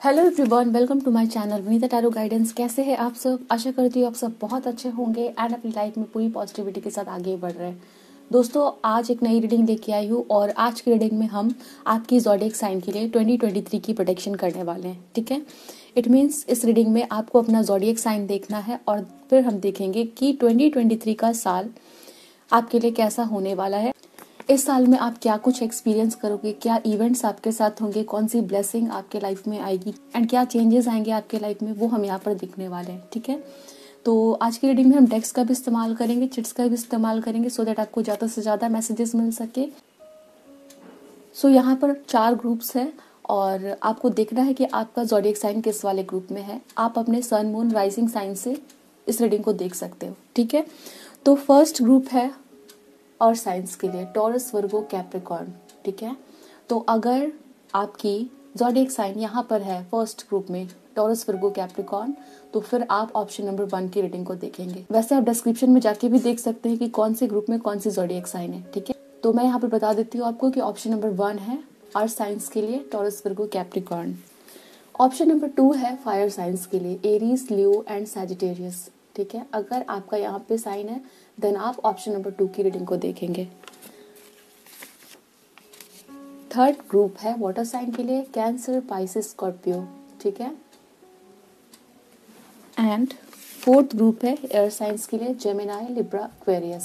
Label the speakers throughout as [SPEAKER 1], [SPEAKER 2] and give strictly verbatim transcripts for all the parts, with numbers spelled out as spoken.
[SPEAKER 1] Hello everyone, welcome to my channel Vinita tarot guidance. कैसे हैं आप सब? आशा करती हूँ आप सब बहुत अच्छे होंगे एंड अपनी लाइफ में पूरी पॉजिटिविटी के साथ आगे बढ़ रहे हैं। दोस्तों, आज एक नई रीडिंग लेके आई हूँ और आज की रीडिंग में हम आपकी ज़ोडिएक साइन के लिए ट्वेंटी ट्वेंटी थ्री की प्रेडिक्शन करने वाले हैं। ठीक है, इट मीन्स इस रीडिंग में आपको अपना ज़ोडिएक साइन देखना है और फिर हम देखेंगे कि ट्वेंटी ट्वेंटी थ्री का साल आपके लिए कैसा होने वाला है। इस साल में आप क्या कुछ एक्सपीरियंस करोगे, क्या इवेंट्स आपके साथ होंगे, कौन सी ब्लेसिंग आपके लाइफ में आएगी एंड क्या चेंजेस आएंगे आपके लाइफ में, वो हम यहाँ पर देखने वाले हैं। ठीक है, तो आज की रीडिंग में हम डेक्स का भी इस्तेमाल करेंगे, चिट्स का भी इस्तेमाल करेंगे सो दैट आपको ज़्यादा से ज़्यादा मैसेजेस मिल सके। सो so, यहाँ पर चार ग्रुप्स हैं और आपको देखना है कि आपका ज़ोडिएक साइन किस वाले ग्रुप में है। आप अपने सन मून राइजिंग साइन से इस रीडिंग को देख सकते हो। ठीक है, तो फर्स्ट ग्रुप है और साइंस के लिए टॉरस, वर्गो, कैप्रिकॉर्न। ठीक है, तो अगर आपकी ज़ोडिएक साइन यहाँ पर है फर्स्ट ग्रुप में टॉरस, वर्गो, कैप्रिकॉर्न, तो फिर आप ऑप्शन नंबर वन की रीडिंग को देखेंगे। वैसे आप डिस्क्रिप्शन में जाके भी देख सकते हैं कि कौन से ग्रुप में कौन सी ज़ोडिएक साइन है। ठीक है, तो मैं यहाँ पर बता देती हूँ आपको कि ऑप्शन नंबर वन है और साइंस के लिए Taurus, Virgo, Capricorn. Option number two है फायर साइंस के लिए एरीज, लियो एंड सैजिटेरियस। ठीक है, अगर आपका यहाँ पे साइन है देन आप ऑप्शन नंबर टू की रीडिंग को देखेंगे। थर्ड ग्रुप है वाटर साइन के लिए कैंसर, पाइसेस, स्कॉर्पियो। ठीक है, एंड फोर्थ ग्रुप है एयर साइंस के लिए जेमिनाई, लिब्रा, एक्वेरियस।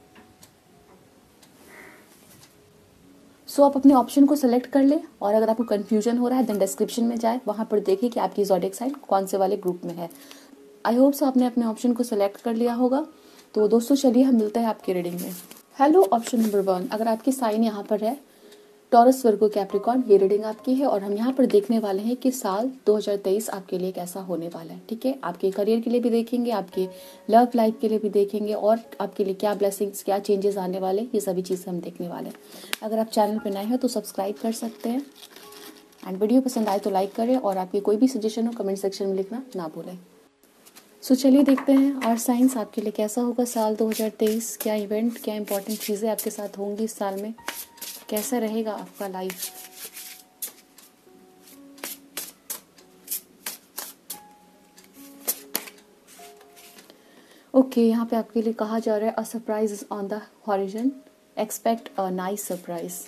[SPEAKER 1] सो आप अपने ऑप्शन को सिलेक्ट कर ले और अगर आपको कंफ्यूजन हो रहा है देन डिस्क्रिप्शन में जाए, वहां पर देखिए कि आपकी ज़ोडिएक साइन कौन से वाले ग्रुप में है। आई होप सो आपने अपने ऑप्शन को सिलेक्ट कर लिया होगा। तो दोस्तों चलिए हम मिलते हैं आपकी रीडिंग में। हेलो ऑप्शन नंबर वन, अगर आपकी साइन यहाँ पर है टॉरस, वर्गो, कैप्रिकॉर्न, ये रीडिंग आपकी है और हम यहाँ पर देखने वाले हैं कि साल दो हज़ार तेईस आपके लिए कैसा होने वाला है। ठीक है, आपके करियर के लिए भी देखेंगे, आपके लव लाइफ के लिए भी देखेंगे और आपके लिए क्या ब्लेसिंग्स, क्या चेंजेस आने वाले, ये सभी चीज़ें हम देखने वाले हैं। अगर आप चैनल पर नए हो तो सब्सक्राइब कर सकते हैं एंड वीडियो पसंद आए तो लाइक करें और आपकी कोई भी सजेशन हो कमेंट सेक्शन में लिखना ना भूलें। सो so, चलिए देखते हैं और साइंस आपके लिए कैसा होगा साल दो हज़ार तेईस। क्या इवेंट, क्या इंपॉर्टेंट चीज़ें आपके साथ होंगी इस साल में, कैसा रहेगा आपका लाइफ। ओके, यहाँ पे आपके लिए कहा जा रहा है a surprise is on the horizon, expect a nice surprise.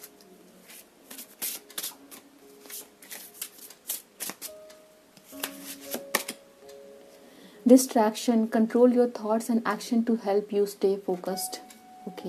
[SPEAKER 1] Distraction, control your thoughts and action to help you stay focused. Okay.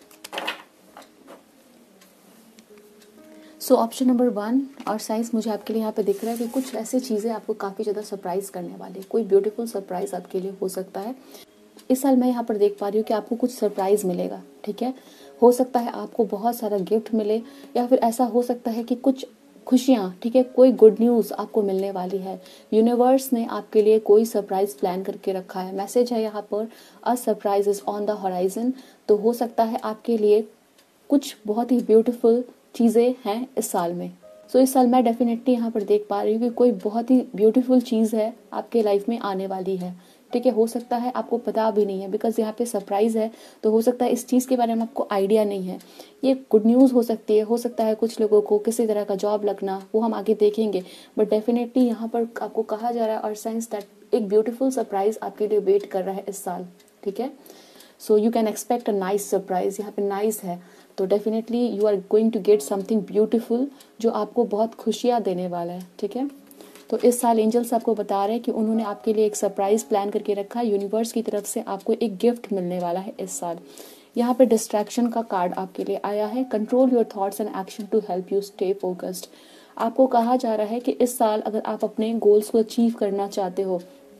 [SPEAKER 1] So option number one earth signs मुझे आपके लिए यहाँ पे दिख रहा है कि कुछ ऐसी चीज़ें आपको काफ़ी ज़्यादा सरप्राइज करने वाली है। कोई ब्यूटीफुल सरप्राइज आपके लिए हो सकता है इस साल। मैं यहाँ पर देख पा रही हूँ कि आपको कुछ सरप्राइज मिलेगा। ठीक है, हो सकता है आपको बहुत सारा गिफ्ट मिले या फिर ऐसा हो सकता है कि कुछ खुशियाँ, ठीक है, कोई गुड न्यूज़ आपको मिलने वाली है। यूनिवर्स ने आपके लिए कोई सरप्राइज प्लान करके रखा है। मैसेज है यहाँ पर a surprise is on the horizon. तो हो सकता है आपके लिए कुछ बहुत ही ब्यूटीफुल चीज़ें हैं इस साल में। सो so, इस साल मैं डेफिनेटली यहाँ पर देख पा रही हूँ कि कोई बहुत ही ब्यूटीफुल चीज़ है आपके लाइफ में आने वाली है। ठीक है, हो सकता है आपको पता भी नहीं है बिकॉज यहाँ पे सरप्राइज है, तो हो सकता है इस चीज़ के बारे में आपको आइडिया नहीं है। ये गुड न्यूज़ हो सकती है, हो सकता है कुछ लोगों को किसी तरह का जॉब लगना, वो हम आगे देखेंगे। बट डेफिनेटली यहाँ पर आपको कहा जा रहा है और साइंस दैट एक ब्यूटीफुल सरप्राइज आपके लिए वेट कर रहा है इस साल। ठीक है, so you can expect a nice surprise. यहाँ पे नाइस है तो definitely you are going to get something beautiful जो आपको बहुत खुशियाँ देने वाला है। ठीक है, तो इस साल एंजल्स आपको बता रहे हैं कि उन्होंने आपके लिए एक सरप्राइज प्लान करके रखा है। यूनिवर्स की तरफ से आपको एक गिफ्ट मिलने वाला है इस साल। यहाँ पे डिस्ट्रैक्शन का कार्ड आपके लिए आया है, control your thoughts and action to help you stay focused. आपको कहा जा रहा है कि इस साल अगर आप अपने गोल्स को अचीव करना चाहते हो,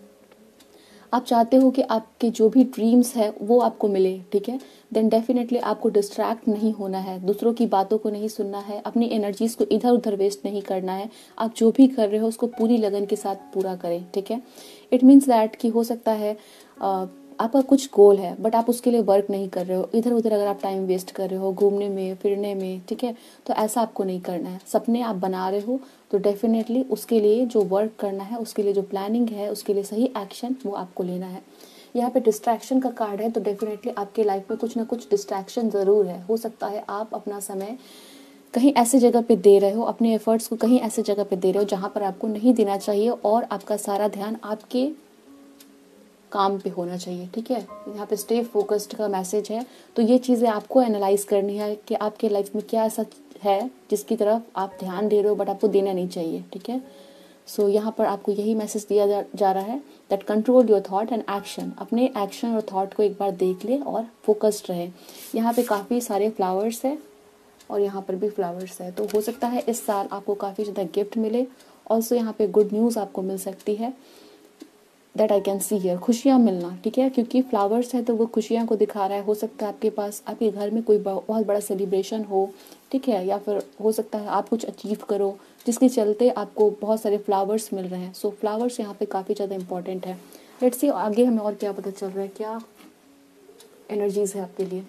[SPEAKER 1] आप चाहते हो कि आपके जो भी ड्रीम्स है वो आपको मिले, ठीक है, देन डेफिनेटली आपको डिस्ट्रैक्ट नहीं होना है, दूसरों की बातों को नहीं सुनना है, अपनी एनर्जीज को इधर उधर वेस्ट नहीं करना है। आप जो भी कर रहे हो उसको पूरी लगन के साथ पूरा करें। ठीक है, इट मीन्स दैट कि हो सकता है आ, आपका कुछ गोल है बट आप उसके लिए वर्क नहीं कर रहे हो, इधर उधर अगर आप टाइम वेस्ट कर रहे हो घूमने में फिरने में, ठीक है, तो ऐसा आपको नहीं करना है। सपने आप बना रहे हो तो डेफिनेटली उसके लिए जो वर्क करना है, उसके लिए जो प्लानिंग है, उसके लिए सही एक्शन वो आपको लेना है। यहाँ पे डिस्ट्रैक्शन का कार्ड है तो डेफिनेटली आपके लाइफ में कुछ ना कुछ डिस्ट्रैक्शन ज़रूर है। हो सकता है आप अपना समय कहीं ऐसे जगह पे दे रहे हो, अपने एफर्ट्स को कहीं ऐसे जगह पे दे रहे हो जहाँ पर आपको नहीं देना चाहिए, और आपका सारा ध्यान आपके काम पे होना चाहिए। ठीक है, यहाँ पे स्टे फोकस्ड का मैसेज है। तो ये चीज़ें आपको एनालाइज करनी है कि आपके लाइफ में क्या ऐसा है जिसकी तरफ आप ध्यान दे रहे हो बट आपको देना नहीं चाहिए। ठीक है, सो so, यहाँ पर आपको यही मैसेज दिया जा, जा रहा है that control your thought and action. अपने एक्शन और थॉट को एक बार देख ले और फोकस्ड रहे। यहाँ पे काफ़ी सारे फ्लावर्स है और यहाँ पर भी फ्लावर्स है, तो हो सकता है इस साल आपको काफ़ी ज़्यादा गिफ्ट मिले। ऑल्सो यहाँ पे गुड न्यूज़ आपको मिल सकती है, that I can see here, खुशियाँ मिलना। ठीक है, क्योंकि फ्लावर्स है तो वो खुशियाँ को दिखा रहा है। हो सकता है आपके पास आपके घर में कोई बहुत बड़ा सेलिब्रेशन हो, ठीक है, या फिर हो सकता है आप कुछ अचीव करो जिसके चलते आपको बहुत सारे फ्लावर्स मिल रहे हैं। सो so, फ्लावर्स यहाँ पे काफ़ी ज़्यादा इंपॉर्टेंट है। लेट्स सी आगे हमें और क्या पता चल रहा है, क्या एनर्जीज है आपके लिए।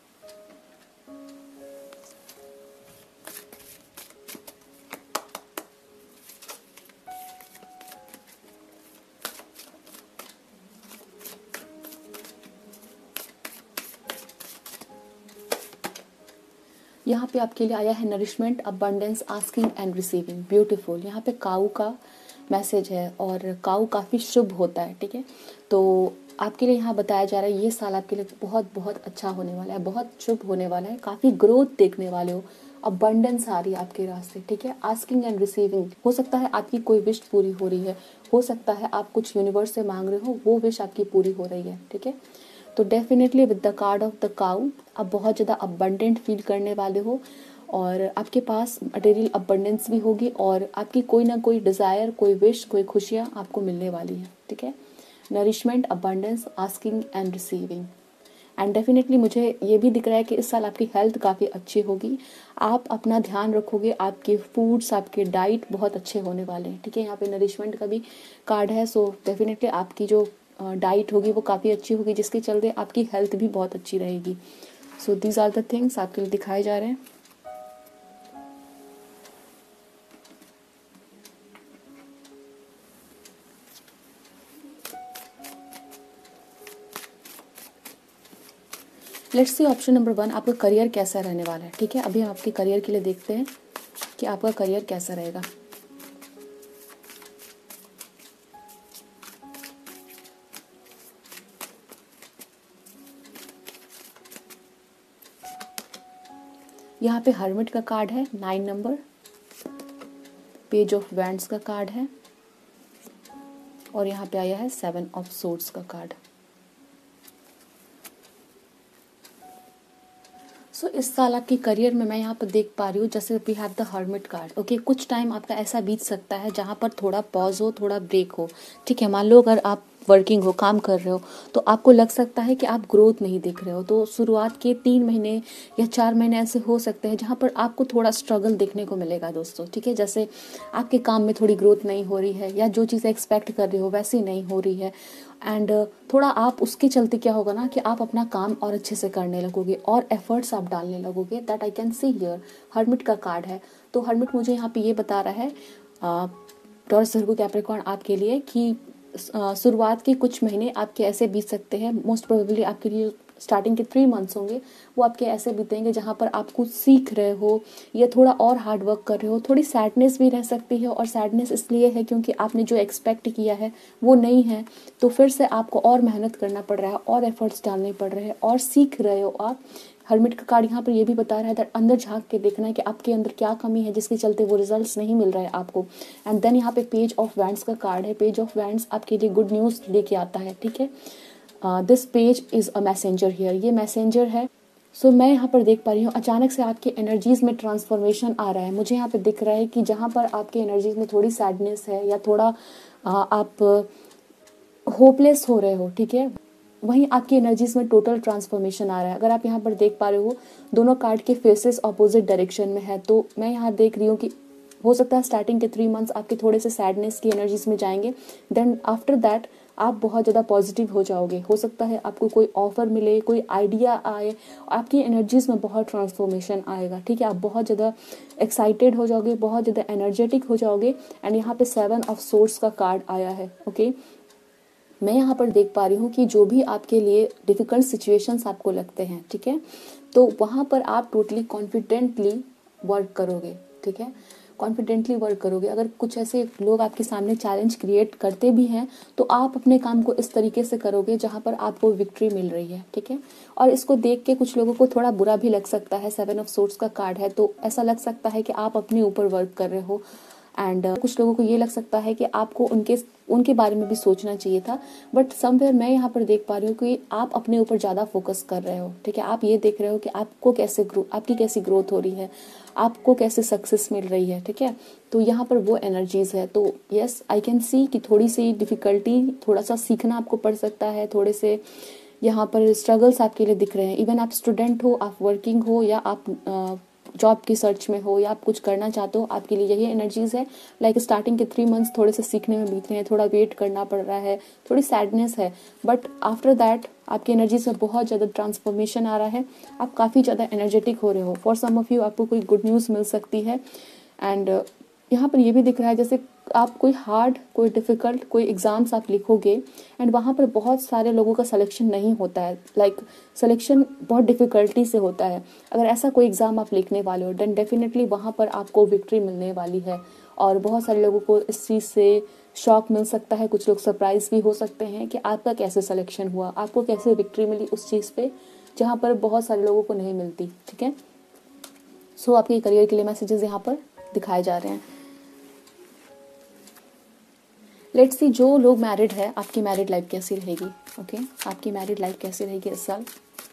[SPEAKER 1] यहाँ पे आपके लिए आया है nourishment, abundance, asking and receiving. Beautiful. यहाँ पे काऊ का मैसेज है और काऊ काफ़ी शुभ होता है। ठीक है, तो आपके लिए यहाँ बताया जा रहा है ये साल आपके लिए बहुत बहुत अच्छा होने वाला है, बहुत शुभ होने वाला है, काफ़ी ग्रोथ देखने वाले हो, अबंडेंस आ रही है आपके रास्ते। ठीक है, आस्किंग एंड रिसीविंग, हो सकता है आपकी कोई विश पूरी हो रही है, हो सकता है आप कुछ यूनिवर्स से मांग रहे हो, वो विश आपकी पूरी हो रही है। ठीक है, तो definitely with the card of the cow आप बहुत ज़्यादा अबंडेंट फील करने वाले हो और आपके पास मटेरियल अबंडेंस भी होगी और आपकी कोई ना कोई डिज़ायर, कोई विश, कोई खुशियाँ आपको मिलने वाली हैं। ठीक है, nourishment, abundance, asking and receiving. And definitely मुझे ये भी दिख रहा है कि इस साल आपकी हेल्थ काफ़ी अच्छी होगी, आप अपना ध्यान रखोगे, आपके फूड्स, आपके डाइट बहुत अच्छे होने वाले हैं। ठीक है, यहाँ पे नरिशमेंट का भी कार्ड है, सो डेफिनेटली आपकी जो डाइट होगी वो काफ़ी अच्छी होगी जिसके चलते आपकी हेल्थ भी बहुत अच्छी रहेगी। So these are the things आपके लिए दिखाए जा रहे हैं। Let's see option number one, आपका करियर कैसा रहने वाला है। ठीक है, अभी हम आपके करियर के लिए देखते हैं कि आपका करियर कैसा रहेगा। यहाँ पे हर्मिट का कार्ड है, nine number, page of wands का कार्ड है और यहाँ पे आया है सेवन ऑफ सोर्ड्स का कार्ड। सो so, इस साल आपके करियर में मैं यहाँ पर देख पा रही हूँ जैसे we have the hermit card. Okay, कुछ टाइम आपका ऐसा बीत सकता है जहाँ पर थोड़ा पॉज हो, थोड़ा ब्रेक हो। ठीक है, मान लो अगर आप वर्किंग हो, काम कर रहे हो, तो आपको लग सकता है कि आप ग्रोथ नहीं देख रहे हो। तो शुरुआत के तीन महीने या चार महीने ऐसे हो सकते हैं जहाँ पर आपको थोड़ा स्ट्रगल देखने को मिलेगा दोस्तों। ठीक है, जैसे आपके काम में थोड़ी ग्रोथ नहीं हो रही है या जो चीज़ें एक्सपेक्ट कर रहे हो वैसी नहीं हो रही है, एंड थोड़ा आप उसके चलते क्या होगा ना कि आप अपना काम और अच्छे से करने लगोगे और एफर्ट्स आप डालने लगोगे। That I can see here, hermit का कार्ड है। तो हर्मिट मुझे यहाँ पे ये बता रहा है टॉरस, वर्गो, कैप्रिकॉर्न आपके लिए कि शुरुआत के कुछ महीने आपके ऐसे बीत सकते हैं, मोस्ट प्रोबेबली आपके लिए स्टार्टिंग के थ्री मंथ्स होंगे वो आपके ऐसे बीतेंगे जहाँ पर आप कुछ सीख रहे हो या थोड़ा और हार्ड वर्क कर रहे हो। थोड़ी सैडनेस भी रह सकती है और सैडनेस इसलिए है क्योंकि आपने जो एक्सपेक्ट किया है वो नहीं है, तो फिर से आपको और मेहनत करना पड़ रहा है और एफर्ट्स डालने पड़ रहे हैं और सीख रहे हो आप। हर्मिट का कार्ड यहाँ पर ये भी बता रहा है दैट अंदर झांक के देखना है कि आपके अंदर क्या कमी है जिसके चलते वो रिजल्ट्स नहीं मिल रहा है आपको। एंड देन यहाँ पे पेज ऑफ वैंड्स का कार्ड है। पेज ऑफ वैंड्स आपके लिए गुड न्यूज़ लेके आता है। ठीक है, this page is a messenger here, ये मैसेंजर है। सो so, मैं यहाँ पर देख पा रही हूँ अचानक से आपके एनर्जीज़ में ट्रांसफॉर्मेशन आ रहा है। मुझे यहाँ पे दिख रहा है कि जहाँ पर आपके एनर्जीज़ में थोड़ी सैडनेस है या थोड़ा आ, आप होपलेस हो रहे हो, ठीक है, वहीं आपकी एनर्जीज में टोटल ट्रांसफॉर्मेशन आ रहा है। अगर आप यहाँ पर देख पा रहे हो दोनों कार्ड के फेसेस ऑपोजिट डायरेक्शन में है, तो मैं यहाँ देख रही हूँ कि हो सकता है स्टार्टिंग के थ्री मंथ्स आपके थोड़े से सैडनेस की एनर्जीज में जाएंगे, देन आफ्टर दैट आप बहुत ज़्यादा पॉजिटिव हो जाओगे। हो सकता है आपको कोई ऑफर मिले, कोई आइडिया आए, आपकी एनर्जीज में बहुत ट्रांसफॉर्मेशन आएगा। ठीक है, आप बहुत ज़्यादा एक्साइटेड हो जाओगे, बहुत ज़्यादा एनर्जेटिक हो जाओगे। एंड यहाँ पे सेवन ऑफ सोर्ड्स का कार्ड आया है। ओके, मैं यहाँ पर देख पा रही हूँ कि जो भी आपके लिए डिफ़िकल्ट सिचुएशंस आपको लगते हैं, ठीक है, तो वहाँ पर आप टोटली कॉन्फिडेंटली वर्क करोगे, ठीक है, कॉन्फिडेंटली वर्क करोगे। अगर कुछ ऐसे लोग आपके सामने चैलेंज क्रिएट करते भी हैं तो आप अपने काम को इस तरीके से करोगे जहाँ पर आपको विक्ट्री मिल रही है, ठीक है। और इसको देख के कुछ लोगों को थोड़ा बुरा भी लग सकता है, सेवन ऑफ सोर्ड्स का कार्ड है, तो ऐसा लग सकता है कि आप अपने ऊपर वर्क कर रहे हो। एंड uh, कुछ लोगों को ये लग सकता है कि आपको उनके उनके बारे में भी सोचना चाहिए था, बट समवेयर मैं यहाँ पर देख पा रही हूँ कि आप अपने ऊपर ज़्यादा फोकस कर रहे हो, ठीक है। आप ये देख रहे हो कि आपको कैसे ग्रो आपकी कैसी ग्रोथ हो रही है, आपको कैसे सक्सेस मिल रही है, ठीक है। तो यहाँ पर वो एनर्जीज है। तो यस, आई कैन सी कि थोड़ी सी डिफिकल्टी, थोड़ा सा सीखना आपको पड़ सकता है, थोड़े से यहाँ पर स्ट्रगल्स आपके लिए दिख रहे हैं। इवन आप स्टूडेंट हो, आप वर्किंग हो, या आप जॉब की सर्च में हो, या आप कुछ करना चाहते हो, आपके लिए यही एनर्जीज है। लाइक स्टार्टिंग के थ्री मंथ्स थोड़े से सीखने में बीत रहे हैं, थोड़ा वेट करना पड़ रहा है, थोड़ी सैडनेस है, बट आफ्टर दैट आपकी एनर्जीज में बहुत ज़्यादा ट्रांसफॉर्मेशन आ रहा है। आप काफ़ी ज़्यादा एनर्जेटिक हो रहे हो। फॉर सम ऑफ यू आपको कोई गुड न्यूज़ मिल सकती है। एंड यहाँ पर ये भी दिख रहा है जैसे आप कोई हार्ड, कोई डिफ़िकल्ट, कोई एग्ज़ाम्स आप लिखोगे एंड वहाँ पर बहुत सारे लोगों का सिलेक्शन नहीं होता है, लाइक सिलेक्शन बहुत डिफ़िकल्टी से होता है। अगर ऐसा कोई एग्ज़ाम आप लिखने वाले हो, देन डेफिनेटली वहाँ पर आपको विक्ट्री मिलने वाली है। और बहुत सारे लोगों को इस चीज़ से शॉक मिल सकता है, कुछ लोग सरप्राइज भी हो सकते हैं कि आपका कैसे सिलेक्शन हुआ, आपको कैसे विक्ट्री मिली उस चीज़ पे जहाँ पर बहुत सारे लोगों को नहीं मिलती, ठीक है। सो so, आपके करियर के लिए मैसेजेस यहाँ पर दिखाए जा रहे हैं। लेट्स सी, जो लोग मैरिड है, आपकी मैरिड लाइफ कैसी रहेगी, ओके okay? आपकी मैरिड लाइफ कैसी रहेगी इस साल।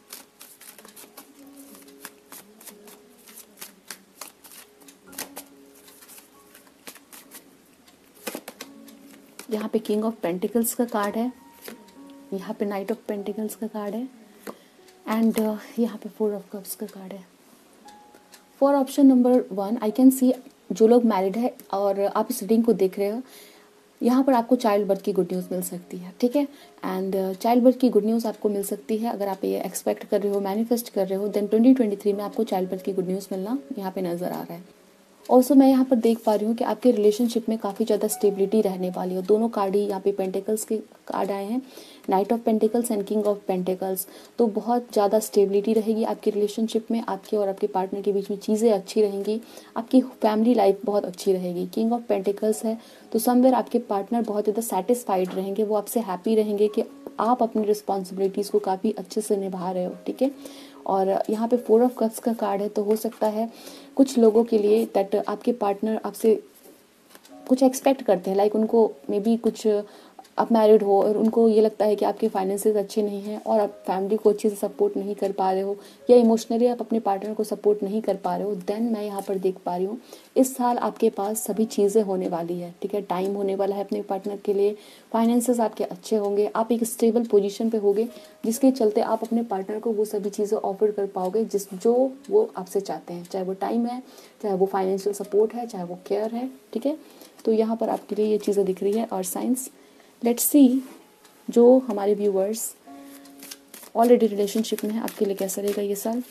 [SPEAKER 1] यहाँ पे किंग ऑफ पेंटिकल्स का कार्ड है, यहाँ पे नाइट ऑफ पेंटिकल्स का कार्ड है, एंड uh, यहाँ पे फोर ऑफ कप्स का कार्ड है। For option number one, I can see जो लोग मैरिड है और आप इस रीडिंग को देख रहे हो, यहाँ पर आपको चाइल्ड बर्थ की गुड न्यूज़ मिल सकती है, ठीक है। एंड चाइल्ड बर्थ की गुड न्यूज़ आपको मिल सकती है। अगर आप ये एक्सपेक्ट कर रहे हो, मैनिफेस्ट कर रहे हो, देन ट्वेंटी ट्वेंटी थ्री में आपको चाइल्ड बर्थ की गुड न्यूज़ मिलना यहाँ पे नज़र आ रहा है। ऑल्सो मैं यहाँ पर देख पा रही हूँ कि आपके रिलेशनशिप में काफ़ी ज़्यादा स्टेबिलिटी रहने वाली है। दोनों कार्ड ही यहाँ पे पेंटिकल्स के कार्ड आए हैं, knight of pentacles and king of pentacles. तो बहुत ज़्यादा स्टेबिलिटी रहेगी आपकी रिलेशनशिप में, आपके और आपके पार्टनर के बीच में चीज़ें अच्छी रहेंगी, आपकी फैमिली लाइफ बहुत अच्छी रहेगी। किंग ऑफ पेंटिकल्स है तो समवेयर आपके पार्टनर बहुत ज़्यादा सेटिस्फाइड रहेंगे, वो आपसे हैप्पी रहेंगे कि आप अपनी रिस्पॉन्सिबिलिटीज़ को काफ़ी अच्छे से निभा रहे हो, ठीक है। और यहाँ पे फोर ऑफ कप्स का कार्ड है, तो हो सकता है कुछ लोगों के लिए दैट आपके पार्टनर आपसे कुछ एक्सपेक्ट करते हैं, लाइक उनको मे बी कुछ, आप मैरिड हो और उनको ये लगता है कि आपके फाइनेंसेस अच्छे नहीं हैं और आप फैमिली को अच्छे से सपोर्ट नहीं कर पा रहे हो, या इमोशनली आप अपने पार्टनर को सपोर्ट नहीं कर पा रहे हो, देन मैं यहाँ पर देख पा रही हूँ इस साल आपके पास सभी चीज़ें होने वाली है, ठीक है। टाइम होने वाला है अपने पार्टनर के लिए, फाइनेंसेस आपके अच्छे होंगे, आप एक स्टेबल पोजीशन पे होगे जिसके चलते आप अपने पार्टनर को वो सभी चीज़ें ऑफर कर पाओगे जिस जो वो आपसे चाहते हैं, चाहे वो टाइम है, चाहे वो फाइनेंशियल सपोर्ट है, चाहे वो केयर है, ठीक है। तो यहाँ पर आपके लिए ये चीज़ें दिख रही है। और साइंस, लेट्स सी जो हमारे व्यूअर्स ऑलरेडी रिलेशनशिप में है आपके लिए कैसा रहेगा ये साल।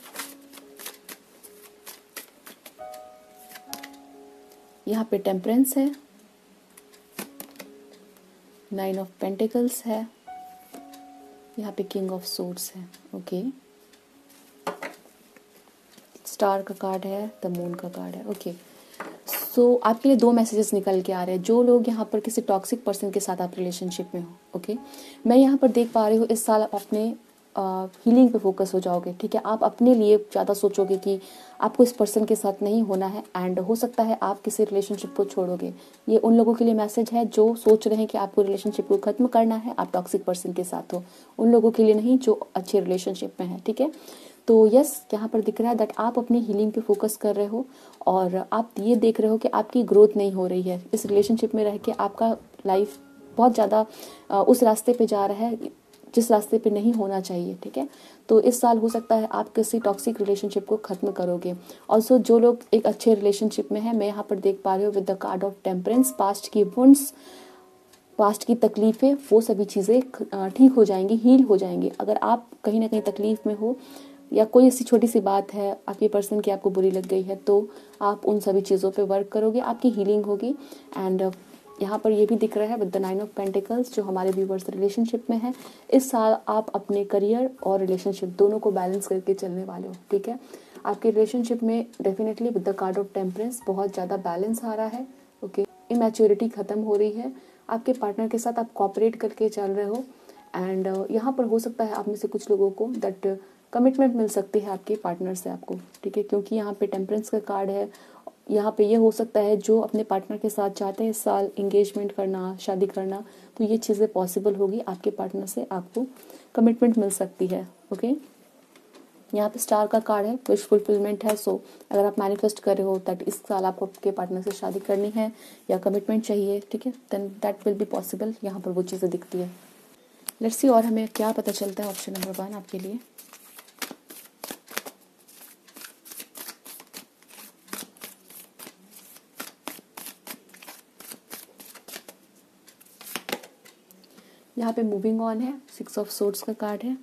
[SPEAKER 1] यहाँ पे टेम्परेंस है, नाइन ऑफ पेंटिकल्स है, यहाँ पे किंग ऑफ सोर्ड्स है, ओके। स्टार का कार्ड है, द मून का कार्ड है, ओके। सो so, आपके लिए दो मैसेजेस निकल के आ रहे हैं। जो लोग यहाँ पर किसी टॉक्सिक पर्सन के साथ आप रिलेशनशिप में हो, ओके, मैं यहाँ पर देख पा रही हूँ इस साल आप अपने हीलिंग पे फोकस हो जाओगे, ठीक है। आप अपने लिए ज़्यादा सोचोगे कि आपको इस पर्सन के साथ नहीं होना है, एंड हो सकता है आप किसी रिलेशनशिप को छोड़ोगे। ये उन लोगों के लिए मैसेज है जो सोच रहे हैं कि आपको रिलेशनशिप को ख़त्म करना है, आप टॉक्सिक पर्सन के साथ हो। उन लोगों के लिए नहीं जो अच्छे रिलेशनशिप में है, ठीक है। तो यस, यहाँ पर दिख रहा है दैट आप अपनी हीलिंग पे फोकस कर रहे हो और आप ये देख रहे हो कि आपकी ग्रोथ नहीं हो रही है इस रिलेशनशिप में रह के। आपका लाइफ बहुत ज़्यादा उस रास्ते पे जा रहा है जिस रास्ते पे नहीं होना चाहिए, ठीक है। तो इस साल हो सकता है आप किसी टॉक्सिक रिलेशनशिप को ख़त्म करोगे। ऑल्सो जो लोग एक अच्छे रिलेशनशिप में है, मैं यहाँ पर देख पा रही हूँ with the card of temperance, past की वुंड्स, पास्ट की तकलीफ़ें, वो सभी चीज़ें ठीक हो जाएंगी, हील हो जाएंगी। अगर आप कहीं ना कहीं तकलीफ़ में हो या कोई ऐसी छोटी सी बात है आपके पर्सन की आपको बुरी लग गई है, तो आप उन सभी चीज़ों पे वर्क करोगे, आपकी हीलिंग होगी। एंड यहाँ पर ये भी दिख रहा है with the nine of pentacles, जो हमारे व्यूवर्स रिलेशनशिप में है, इस साल आप अपने करियर और रिलेशनशिप दोनों को बैलेंस करके चलने वाले हो, ठीक है। आपके रिलेशनशिप में definitely with the card of temperance बहुत ज़्यादा बैलेंस आ रहा है। ओके, इमैच्योरिटी ख़त्म हो रही है, आपके पार्टनर के साथ आप कोऑपरेट करके चल रहे हो। एंड uh, यहाँ पर हो सकता है आप में से कुछ लोगों को दैट कमिटमेंट मिल सकती है आपके पार्टनर से आपको, ठीक है, क्योंकि यहाँ पे टेम्परेंस का कार्ड है। यहाँ पे ये हो सकता है जो अपने पार्टनर के साथ चाहते हैं इस साल इंगेजमेंट करना, शादी करना, तो ये चीज़ें पॉसिबल होगी, आपके पार्टनर से आपको कमिटमेंट मिल सकती है। ओके, यहाँ पे स्टार का कार्ड है, विश फुलफिलमेंट है। सो अगर आप मैनिफेस्ट कर रहे हो दैट इस साल आपको आपके पार्टनर से शादी करनी है या कमिटमेंट चाहिए, ठीक है, then that will be possible. यहाँ पर वो चीज़ें दिखती है। लेट्स सी और हमें क्या पता चलता है ऑप्शन नंबर वन आपके लिए। यहाँ पे मूविंग ऑन है, सिक्स ऑफ सोर्ड्स का कार्ड है,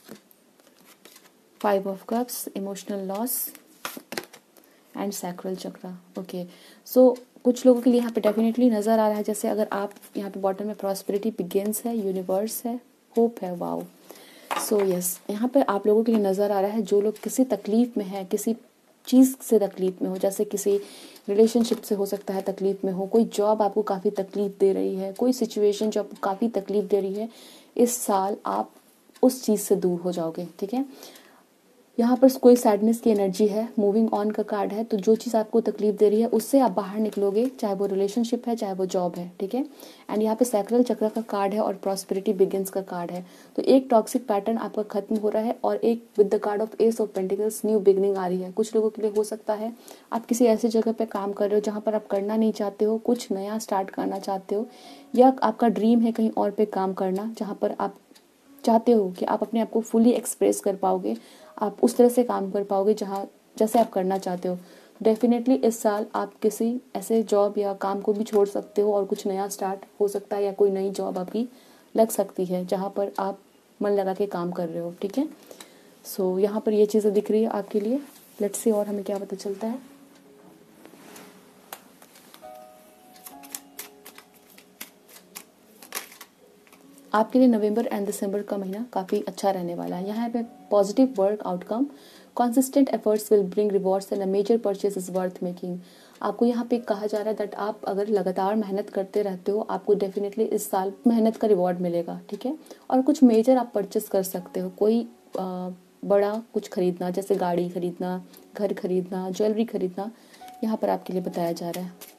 [SPEAKER 1] five of cups, emotional loss and sacral chakra. Okay, so कुछ लोगों के लिए यहाँ पे डेफिनेटली नज़र आ रहा है जैसे अगर आप यहाँ पे बॉटम में प्रॉस्पेरिटी बिगिंस है, यूनिवर्स है, होप है, वाओ। सो यस, यहाँ पे आप लोगों के लिए नज़र आ रहा है जो लोग किसी तकलीफ में है, किसी चीज़ से तकलीफ में हो, जैसे किसी रिलेशनशिप से हो सकता है तकलीफ में हो, कोई जॉब आपको काफ़ी तकलीफ दे रही है, कोई सिचुएशन जो आपको काफ़ी तकलीफ दे रही है, इस साल आप उस चीज़ से दूर हो जाओगे, ठीक है। यहाँ पर कोई सैडनेस की एनर्जी है, मूविंग ऑन का कार्ड है, तो जो चीज़ आपको तकलीफ दे रही है उससे आप बाहर निकलोगे, चाहे वो रिलेशनशिप है चाहे वो जॉब है, ठीक है। एंड यहाँ पे सैक्रल चक्र का कार्ड है और प्रॉस्पेरिटी बिगिंस का कार्ड है। तो एक टॉक्सिक पैटर्न आपका खत्म हो रहा है और एक with the card of ace of pentacles new beginning आ रही है। कुछ लोगों के लिए हो सकता है आप किसी ऐसी जगह पर काम कर रहे हो जहाँ पर आप करना नहीं चाहते हो, कुछ नया स्टार्ट करना चाहते हो, या आपका ड्रीम है कहीं और पे काम करना जहाँ पर आप चाहते हो कि आप अपने आप को फुली एक्सप्रेस कर पाओगे, आप उस तरह से काम कर पाओगे जहाँ जैसे आप करना चाहते हो। डेफिनेटली इस साल आप किसी ऐसे जॉब या काम को भी छोड़ सकते हो और कुछ नया स्टार्ट हो सकता है, या कोई नई जॉब आपकी लग सकती है जहाँ पर आप मन लगा के काम कर रहे हो, ठीक है। सो so, यहाँ पर ये चीज़ें दिख रही है आपके लिए। लेट्स सी और हमें क्या पता चलता है। आपके लिए नवंबर एंड दिसंबर का महीना काफ़ी अच्छा रहने वाला है। यहाँ पे positive work outcome, consistent efforts will bring rewards and a major purchase is worth making. आपको यहाँ पे कहा जा रहा है दैट आप अगर लगातार मेहनत करते रहते हो आपको डेफिनेटली इस साल मेहनत का रिवॉर्ड मिलेगा, ठीक है। और कुछ मेजर आप परचेस कर सकते हो, कोई आ, बड़ा कुछ खरीदना, जैसे गाड़ी खरीदना, घर खरीदना, ज्वेलरी खरीदना, यहाँ पर आपके लिए बताया जा रहा है।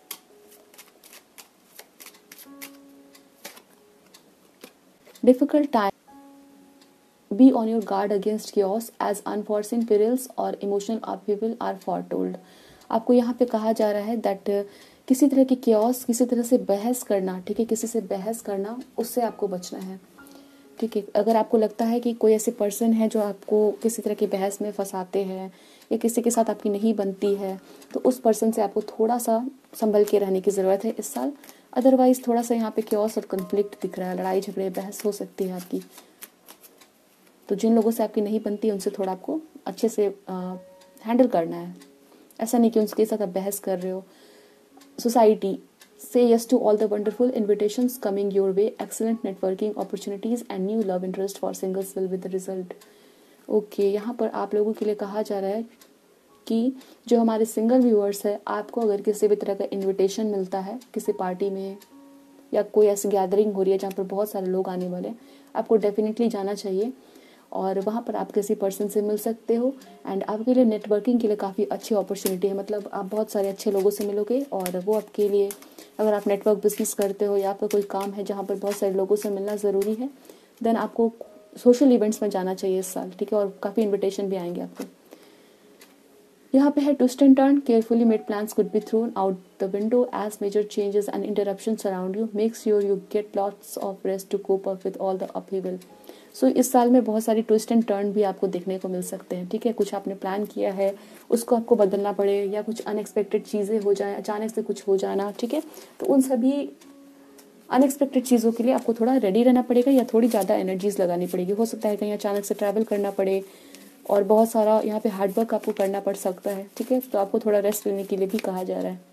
[SPEAKER 1] Difficult time. Be on your guard against chaos as unforeseen perils or emotional upheaval are foretold. आपको यहाँ पे कहा जा रहा है दैट किसी तरह की chaos, किसी तरह से बहस करना, ठीक है, किसी से बहस करना, उससे आपको बचना है, ठीक है। अगर आपको लगता है कि कोई ऐसे पर्सन है जो आपको किसी तरह की बहस में फंसाते हैं या किसी के साथ आपकी नहीं बनती है, तो उस पर्सन से आपको थोड़ा सा संभल के रहने की ज़रूरत है इस साल। अदरवाइज थोड़ा सा यहाँ पे क्योस और कन्फ्लिक्ट दिख रहा है, लड़ाई झगड़े बहस हो सकती है आपकी। तो जिन लोगों से आपकी नहीं बनती उनसे थोड़ा आपको अच्छे से हैंडल करना है, ऐसा नहीं कि उनके साथ आप बहस कर रहे हो। Society, say yes to all the wonderful invitations coming your way, excellent networking opportunities and new love interest for singles will be the result. Okay okay, यहाँ पर आप लोगों के लिए कहा जा रहा है कि जो हमारे सिंगल व्यूअर्स है, आपको अगर किसी भी तरह का इनविटेशन मिलता है किसी पार्टी में या कोई ऐसी गैदरिंग हो रही है जहाँ पर बहुत सारे लोग आने वाले हैं, आपको डेफिनेटली जाना चाहिए और वहाँ पर आप किसी पर्सन से मिल सकते हो। एंड आपके लिए नेटवर्किंग के लिए काफ़ी अच्छी अपॉर्चुनिटी है, मतलब आप बहुत सारे अच्छे लोगों से मिलोगे और वो आपके लिए, अगर आप नेटवर्क बिजनेस करते हो या आपका कोई काम है जहाँ पर बहुत सारे लोगों से मिलना ज़रूरी है, देन आपको सोशल इवेंट्स में जाना चाहिए इस साल, ठीक है, और काफ़ी इन्विटेशन भी आएंगे आपको। यहाँ पे है twist and turn, carefully made plans could be thrown out the window as major changes and interruptions around you, make sure you get lots of rest to cope up with all the upheaval. So इस साल में बहुत सारी twist and turn भी आपको देखने को मिल सकते हैं, ठीक है। कुछ आपने प्लान किया है उसको आपको बदलना पड़े या कुछ अनएक्सपेक्टेड चीज़ें हो जाए, अचानक से कुछ हो जाना, ठीक है। तो उन सभी अनएक्सपेक्टेड चीज़ों के लिए आपको थोड़ा रेडी रहना पड़ेगा या थोड़ी ज़्यादा एनर्जीज लगानी पड़ेगी। हो सकता है कहीं अचानक से ट्रैवल करना पड़े और बहुत सारा यहाँ पे हार्ड वर्क आपको करना पड़ सकता है, ठीक है। तो आपको थोड़ा रेस्ट लेने के लिए भी कहा जा रहा है।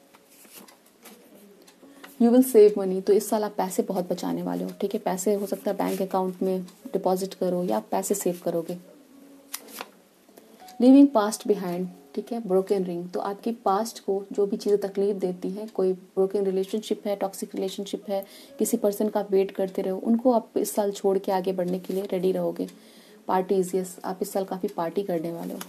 [SPEAKER 1] यू विल सेव मनी, तो इस साल आप पैसे बहुत बचाने वाले हो, ठीक है। पैसे हो सकता है बैंक अकाउंट में डिपॉजिट करो या आप पैसे सेव करोगे। लिविंग पास्ट बिहाइंड, ठीक है, ब्रोकन रिंग, तो आपकी पास्ट को जो भी चीज़ें तकलीफ देती है, कोई ब्रोकन रिलेशनशिप है, टॉक्सिक रिलेशनशिप है, किसी पर्सन का आप वेट करते रहो, उनको आप इस साल छोड़ के आगे बढ़ने के लिए रेडी रहोगे। पार्टीज, यस, आप इस साल काफ़ी पार्टी करने वाले हो।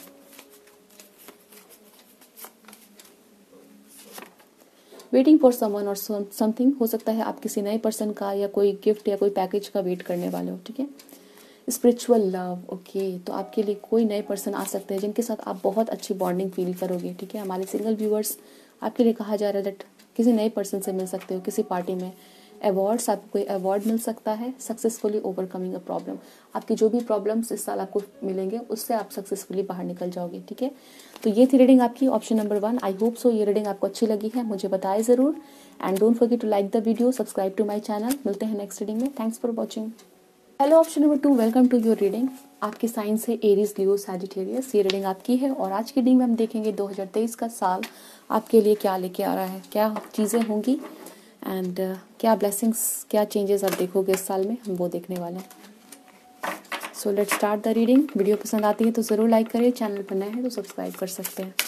[SPEAKER 1] वेटिंग फॉर समवन और समथिंग, हो सकता है आप किसी नए पर्सन का या कोई गिफ्ट या कोई पैकेज का वेट करने वाले हो, ठीक है। स्पिरिचुअल लव, ओके, तो आपके लिए कोई नए पर्सन आ सकते हैं जिनके साथ आप बहुत अच्छी बॉन्डिंग फील करोगे, ठीक है। हमारे सिंगल व्यूअर्स, आपके लिए कहा जा रहा है दैट किसी नए पर्सन से मिल सकते हो किसी पार्टी में। अवार्ड्स, आपको कोई अवार्ड मिल सकता है। सक्सेसफुली ओवरकमिंग अ प्रॉब्लम, आपकी जो भी प्रॉब्लम्स इस साल आपको मिलेंगे उससे आप सक्सेसफुली बाहर निकल जाओगे, ठीक है। तो ये थी रीडिंग आपकी, option number one. I hope so ये रीडिंग आपको अच्छी लगी है, मुझे बताएं ज़रूर। And don't forget to like the video, subscribe to my channel. मिलते हैं नेक्स्ट रीडिंग में। Thanks for watching. Hello, option number two, welcome to your reading. आपकी साइंस है एरीज, लियो, सैजिटेरियस। ये रीडिंग आपकी है और आज की रीडिंग में हम देखेंगे दो हज़ार तेईस का साल आपके लिए क्या लेके आ रहा है, क्या चीज़ें होंगी एंड uh, क्या ब्लेसिंग्स, क्या चेंजेस आप देखोगे इस साल में, हम वो देखने वाले हैं। So let's start the reading. Video पसंद आती है तो ज़रूर लाइक करें, चैनल पर नए हैं तो सब्सक्राइब कर सकते हैं।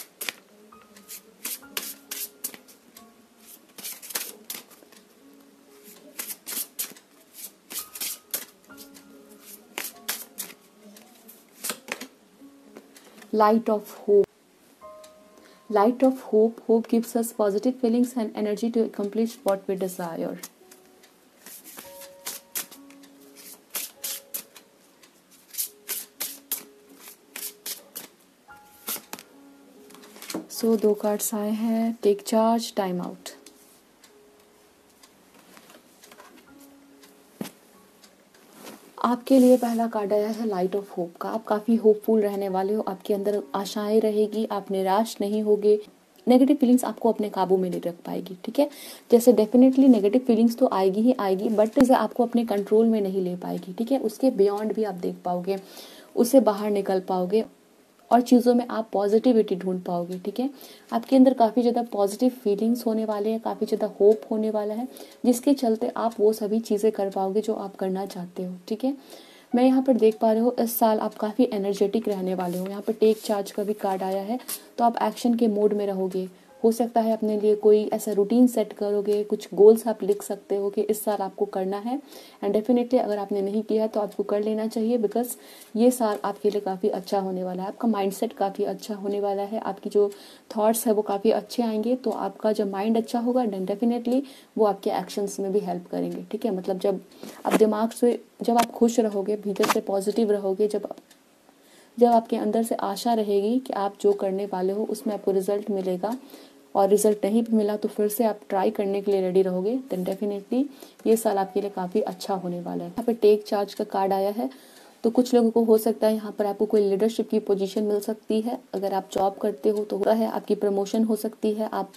[SPEAKER 1] Light of hope. Light of hope. Hope gives us positive feelings and energy to accomplish what we desire. So so, दो कार्ड्स आए हैं, टेक चार्ज, टाइम आउट। आपके लिए पहला कार्ड आया है लाइट ऑफ होप का। आप काफ़ी होपफुल रहने वाले हो, आपके अंदर आशाएं रहेगी, आप निराश नहीं होगे। नेगेटिव फीलिंग्स आपको अपने काबू में नहीं रख पाएगी, ठीक है। जैसे डेफिनेटली नेगेटिव फीलिंग्स तो आएगी ही आएगी, बट इसे आपको अपने कंट्रोल में नहीं ले पाएगी, ठीक है। उसके बियॉन्ड भी आप देख पाओगे, उससे बाहर निकल पाओगे और चीज़ों में आप पॉजिटिविटी ढूंढ पाओगे, ठीक है। आपके अंदर काफ़ी ज़्यादा पॉजिटिव फीलिंग्स होने वाले हैं, काफ़ी ज़्यादा होप होने वाला है, जिसके चलते आप वो सभी चीज़ें कर पाओगे जो आप करना चाहते हो, ठीक है। मैं यहाँ पर देख पा रही हूँ इस साल आप काफ़ी एनर्जेटिक रहने वाले हो। यहाँ पर टेक चार्ज का भी कार्ड आया है, तो आप एक्शन के मोड में रहोगे। हो सकता है अपने लिए कोई ऐसा रूटीन सेट करोगे, कुछ गोल्स आप लिख सकते हो कि इस साल आपको करना है। एंड डेफिनेटली अगर आपने नहीं किया है तो आपको कर लेना चाहिए, बिकॉज ये साल आपके लिए काफ़ी अच्छा होने वाला है। आपका माइंडसेट काफ़ी अच्छा होने वाला है, आपकी जो थॉट्स है वो काफ़ी अच्छे आएंगे। तो आपका जब माइंड अच्छा होगा देन डेफिनेटली वो आपके एक्शंस में भी हेल्प करेंगे, ठीक है। मतलब जब आप दिमाग से, जब आप खुश रहोगे, भीतर से पॉजिटिव रहोगे, जब जब आपके अंदर से आशा रहेगी कि आप जो करने वाले हो उसमें आपको रिजल्ट मिलेगा, और रिजल्ट नहीं भी मिला तो फिर से आप ट्राई करने के लिए रेडी रहोगे, देन डेफिनेटली ये साल आपके लिए काफ़ी अच्छा होने वाला है। यहाँ पे टेक चार्ज का कार्ड आया है, तो कुछ लोगों को हो सकता है यहाँ पर आपको कोई लीडरशिप की पोजीशन मिल सकती है। अगर आप जॉब करते हो तो होता है आपकी प्रमोशन हो सकती है, आप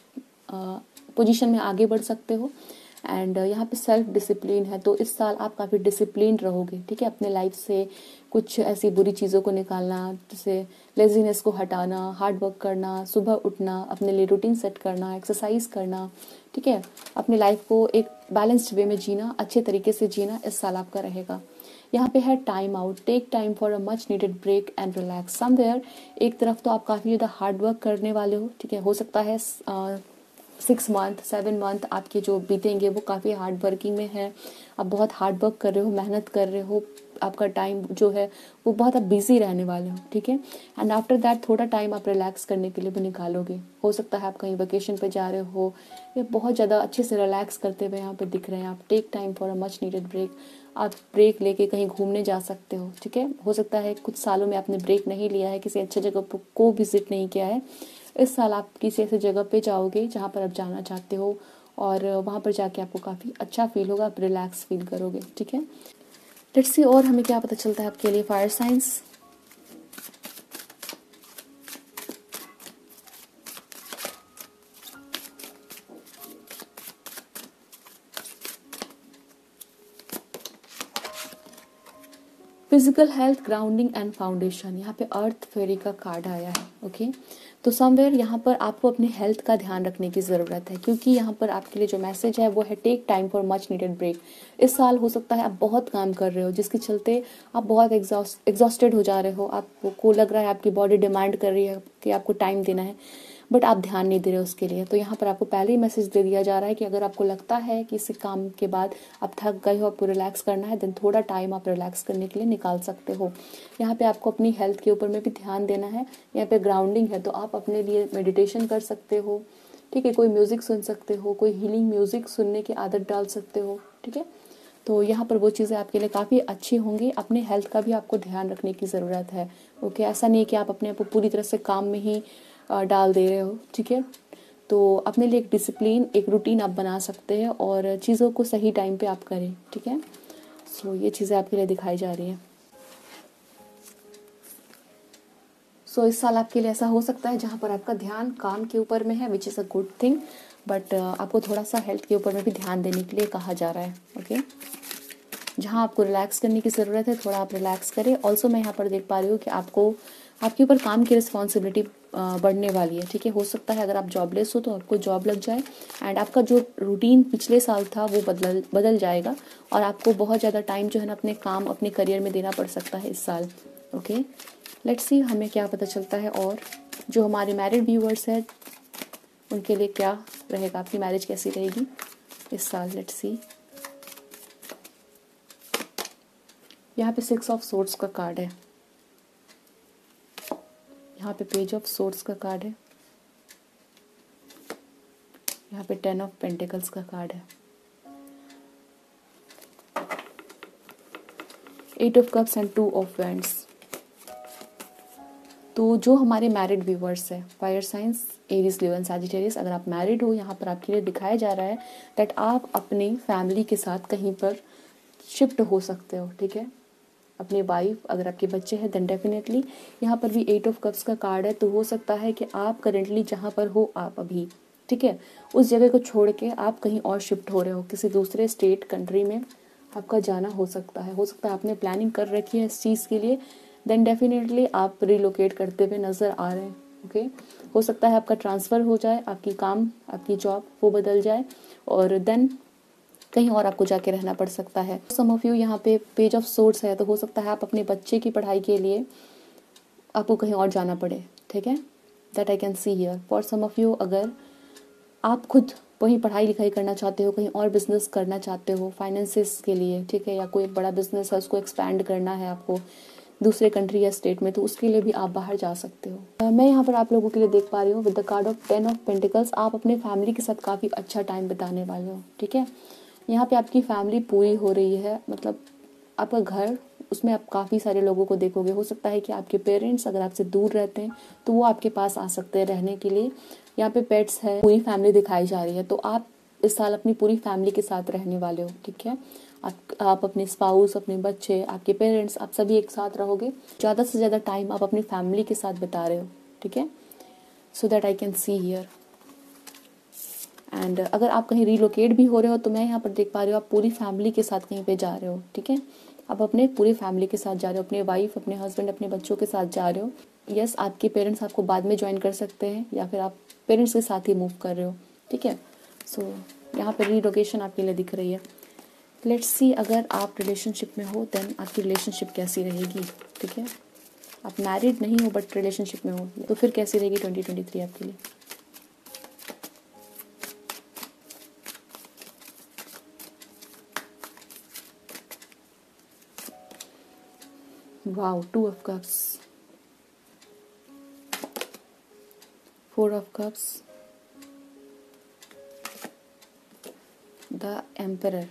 [SPEAKER 1] पोजीशन में आगे बढ़ सकते हो। एंड यहाँ पे सेल्फ डिसिप्लिन है, तो इस साल आप काफ़ी डिसिप्लिन रहोगे, ठीक है। अपने लाइफ से कुछ ऐसी बुरी चीज़ों को निकालना, जैसे लेजीनेस को हटाना, हार्ड वर्क करना, सुबह उठना, अपने लिए रूटीन सेट करना, एक्सरसाइज करना, ठीक है। अपनी लाइफ को एक बैलेंस्ड वे में जीना, अच्छे तरीके से जीना इस साल आपका रहेगा। यहाँ पे है time out. Take time for a much needed break and relax somewhere. एक तरफ तो आप काफ़ी ज़्यादा हार्ड वर्क करने वाले हो, ठीक है। हो सकता है सिक्स मंथ सेवन मंथ आपके जो बीतेंगे वो काफ़ी हार्ड वर्किंग में है, आप बहुत हार्ड वर्क कर रहे हो, मेहनत कर रहे हो, आपका टाइम जो है वो बहुत आप बिजी रहने वाले हो, ठीक है। एंड आफ्टर दैट थोड़ा टाइम आप रिलैक्स करने के लिए भी निकालोगे। हो सकता है आप कहीं वेकेशन पे जा रहे हो या बहुत ज़्यादा अच्छे से रिलैक्स करते हुए यहाँ पे दिख रहे हैं आप। Take time for a much needed break, आप ब्रेक लेके कहीं घूमने जा सकते हो, ठीक है। हो सकता है कुछ सालों में आपने ब्रेक नहीं लिया है, किसी अच्छे जगह को विजिट नहीं किया है। इस साल आप किसी ऐसे जगह पे जाओगे जहाँ पर आप जाना चाहते हो और वहाँ पर जाके आपको काफ़ी अच्छा फील होगा, आप रिलैक्स फील करोगे, ठीक है। लेट्स सी और हमें क्या पता चलता है आपके लिए fire signs. Physical health, grounding and foundation. यहाँ पे अर्थ फेरी का कार्ड आया है, ओके। तो समवेयर यहाँ पर आपको अपनी हेल्थ का ध्यान रखने की ज़रूरत है, क्योंकि यहाँ पर आपके लिए जो मैसेज है वो है take time for much needed break. इस साल हो सकता है आप बहुत काम कर रहे हो जिसके चलते आप बहुत एग्जॉस्ट एग्जॉस्टेड हो जा रहे हो, आपको लग रहा है आपकी बॉडी डिमांड कर रही है कि आपको टाइम देना है, बट आप ध्यान नहीं दे रहे उसके लिए। तो यहाँ पर आपको पहले ही मैसेज दे दिया जा रहा है कि अगर आपको लगता है कि इसी काम के बाद आप थक गए हो, आपको रिलैक्स करना है, देन थोड़ा टाइम आप रिलैक्स करने के लिए निकाल सकते हो। यहाँ पे आपको अपनी हेल्थ के ऊपर में भी ध्यान देना है। यहाँ पे ग्राउंडिंग है तो आप अपने लिए मेडिटेशन कर सकते हो, ठीक है, कोई म्यूज़िक सुन सकते हो, कोई हीलिंग म्यूज़िक सुनने की आदत डाल सकते हो, ठीक है। तो यहाँ पर वो चीज़ें आपके लिए काफ़ी अच्छी होंगी। अपने हेल्थ का भी आपको ध्यान रखने की ज़रूरत है, ओके। ऐसा नहीं कि आप अपने आप को पूरी तरह से काम में ही डाल दे रहे हो, ठीक है। तो अपने लिए एक डिसिप्लिन, एक रूटीन आप बना सकते हैं और चीज़ों को सही टाइम पे आप करें, ठीक है। सो ये चीज़ें आपके लिए दिखाई जा रही हैं। सो इस साल आपके लिए ऐसा हो सकता है जहाँ पर आपका ध्यान काम के ऊपर में है, which is a good thing, but आपको थोड़ा सा हेल्थ के ऊपर में भी ध्यान देने के लिए कहा जा रहा है, ओके। जहाँ आपको रिलैक्स करने की ज़रूरत है थोड़ा आप रिलैक्स करें। ऑल्सो मैं यहाँ पर देख पा रही हूँ कि आपको आपके ऊपर काम की रिस्पॉन्सिबिलिटी बढ़ने वाली है, ठीक है। हो सकता है अगर आप जॉबलेस हो तो आपको जॉब लग जाए एंड आपका जो रूटीन पिछले साल था वो बदल बदल जाएगा और आपको बहुत ज़्यादा टाइम जो है ना अपने काम, अपने करियर में देना पड़ सकता है इस साल, ओके। लेट्स सी हमें क्या पता चलता है। और जो हमारे मैरिड व्यूअर्स हैं उनके लिए क्या रहेगा, आपकी मैरिज कैसी रहेगी इस साल, लेट्स सी। यहाँ पे सिक्स ऑफ सोर्ड्स का कार्ड है, यहाँ पे पेज ऑफ सोर्ड्स का कार्ड है, यहाँ पे टेन ऑफ पेंटिकल्स का कार्ड है, eight of cups and two of wands. तो जो हमारे मैरिड व्यूवर्स है, fire signs, Aries, Leo and Sagittarius, अगर आप मैरिड हो यहाँ पर आपके लिए दिखाया जा रहा है दैट आप अपनी फैमिली के साथ कहीं पर शिफ्ट हो सकते हो, ठीक है। अपनी वाइफ, अगर आपके बच्चे हैं देन डेफिनेटली। यहाँ पर भी एट ऑफ कप्स का कार्ड है, तो हो सकता है कि आप करेंटली जहाँ पर हो आप अभी, ठीक है, उस जगह को छोड़ के आप कहीं और शिफ्ट हो रहे हो, किसी दूसरे स्टेट, कंट्री में आपका जाना हो सकता है। हो सकता है आपने प्लानिंग कर रखी है इस चीज़ के लिए, देन डेफिनेटली आप रिलोकेट करते हुए नज़र आ रहे हैं, ओके। हो सकता है आपका ट्रांसफ़र हो जाए, आपकी काम, आपकी जॉब वो बदल जाए और देन कहीं और आपको जाके रहना पड़ सकता है। सम ऑफ यू यहाँ पे पेज ऑफ सोर्ड्स है, तो हो सकता है आप अपने बच्चे की पढ़ाई के लिए आपको कहीं और जाना पड़े, ठीक है। That I can see here. For some of you अगर आप खुद वहीं पढ़ाई लिखाई करना चाहते हो, कहीं और बिजनेस करना चाहते हो फाइनेंसिस के लिए, ठीक है, या कोई बड़ा बिजनेस है उसको एक्सपैंड करना है आपको दूसरे कंट्री या स्टेट में, तो उसके लिए भी आप बाहर जा सकते हो। uh, मैं यहाँ पर आप लोगों के लिए देख पा रही हूँ with the card of ten of pentacles, आप अपने फैमिली के साथ काफ़ी अच्छा टाइम बिताने वाले हो, ठीक है। यहाँ पे आपकी फैमिली पूरी हो रही है, मतलब आपका घर, उसमें आप काफ़ी सारे लोगों को देखोगे। हो सकता है कि आपके पेरेंट्स अगर आपसे दूर रहते हैं तो वो आपके पास आ सकते हैं रहने के लिए। यहाँ पे पेट्स है, पूरी फैमिली दिखाई जा रही है, तो आप इस साल अपनी पूरी फैमिली के साथ रहने वाले हो, ठीक है। आप आप अपने स्पाउस, अपने बच्चे, आपके पेरेंट्स, आप सभी एक साथ रहोगे। ज़्यादा से ज़्यादा टाइम आप अपनी फैमिली के साथ बिता रहे हो, ठीक है। So that I can see here. And अगर आप कहीं रिलोकेट भी हो रहे हो तो मैं यहाँ पर देख पा रही हूँ आप पूरी फैमिली के साथ कहीं पे जा रहे हो, ठीक है। आप अपने पूरी फैमिली के साथ जा रहे हो, अपने वाइफ, अपने हस्बैंड, अपने बच्चों के साथ जा रहे हो। यस, आपके पेरेंट्स आपको बाद में ज्वाइन कर सकते हैं या फिर आप पेरेंट्स के साथ ही मूव कर रहे हो, ठीक है। सो so, यहाँ पर रिलोकेशन आपके लिए दिख रही है। लेट्स सी अगर आप रिलेशनशिप में हो देन आपकी रिलेशनशिप कैसी रहेगी, ठीक है। आप मैरिड नहीं हो बट रिलेशनशिप में हो तो फिर कैसी रहेगी ट्वेंटी ट्वेंटी थ्री आपके लिए। Wow, two of cups, four of cups, the emperor,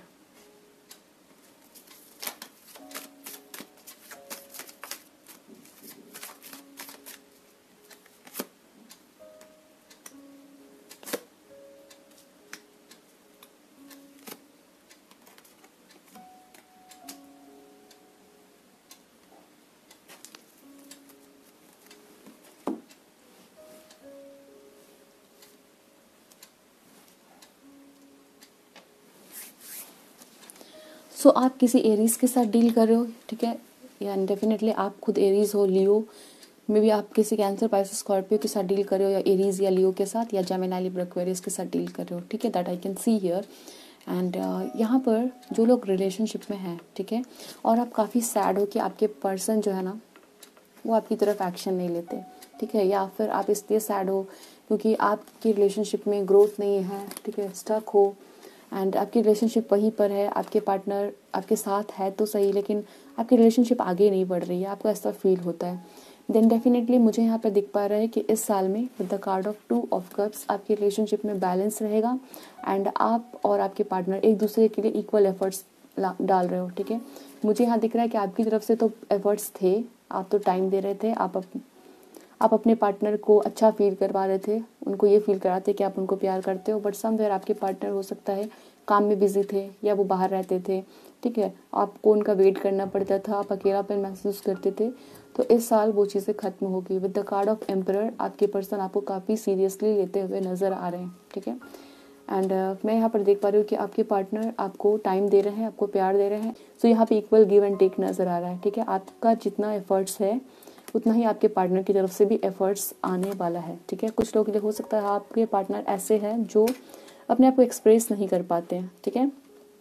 [SPEAKER 1] so so, आप किसी एरीज के साथ डील कर रहे हो, ठीक है, या डेफिनेटली आप खुद एरीज हो, लियो, मे बी आप किसी कैंसर, पाइसेस, स्कॉर्पियो के साथ डील कर रहे हो, या एरीज या लियो के साथ, या जेमिनी, लिब्रा, एक्वेरियस के साथ डील कर रहे हो, ठीक है, that I can see here. And यहाँ पर जो लोग रिलेशनशिप में हैं, ठीक है, और आप काफ़ी सैड हो कि आपके पर्सन जो है ना वो आपकी तरफ एक्शन नहीं लेते, ठीक है, या फिर आप इसलिए सैड हो क्योंकि आपकी रिलेशनशिप में ग्रोथ नहीं है, ठीक है, स्टक हो, एंड आपकी रिलेशनशिप वहीं पर है, आपके पार्टनर आपके साथ है तो सही, लेकिन आपकी रिलेशनशिप आगे नहीं बढ़ रही है, आपको ऐसा फील होता है, देन डेफिनेटली मुझे यहाँ पर दिख पा रहा है कि इस साल में with the card of two of cups आपकी रिलेशनशिप में बैलेंस रहेगा, एंड आप और आपके पार्टनर एक दूसरे के लिए इक्वल एफर्ट्स डाल रहे हो, ठीक है। मुझे यहाँ दिख रहा है कि आपकी तरफ से तो एफर्ट्स थे, आप तो टाइम दे रहे थे, आप अप, आप अपने पार्टनर को अच्छा फील करवा रहे थे, उनको ये फील कराते कि आप उनको प्यार करते हो, बट समवेयर आपके पार्टनर हो सकता है काम में बिजी थे या वो बाहर रहते थे, ठीक है, आपको उनका वेट करना पड़ता था, आप अकेलापन महसूस करते थे, तो इस साल वो चीज़ें खत्म होगी। With the card of emperor आपके पर्सन आपको काफ़ी सीरियसली लेते हुए नज़र आ रहे हैं, ठीक है। एंड uh, मैं यहाँ पर देख पा रही हूँ कि आपके पार्टनर आपको टाइम दे रहे हैं, आपको प्यार दे रहे हैं, सो so, यहाँ पे इक्वल गिव एंड टेक नज़र आ रहा है, ठीक है। आपका जितना एफर्ट्स है उतना ही आपके पार्टनर की तरफ से भी एफर्ट्स आने वाला है, ठीक है। कुछ लोगों के लिए हो सकता है आपके पार्टनर ऐसे हैं जो अपने आप को एक्सप्रेस नहीं कर पाते हैं, ठीक है,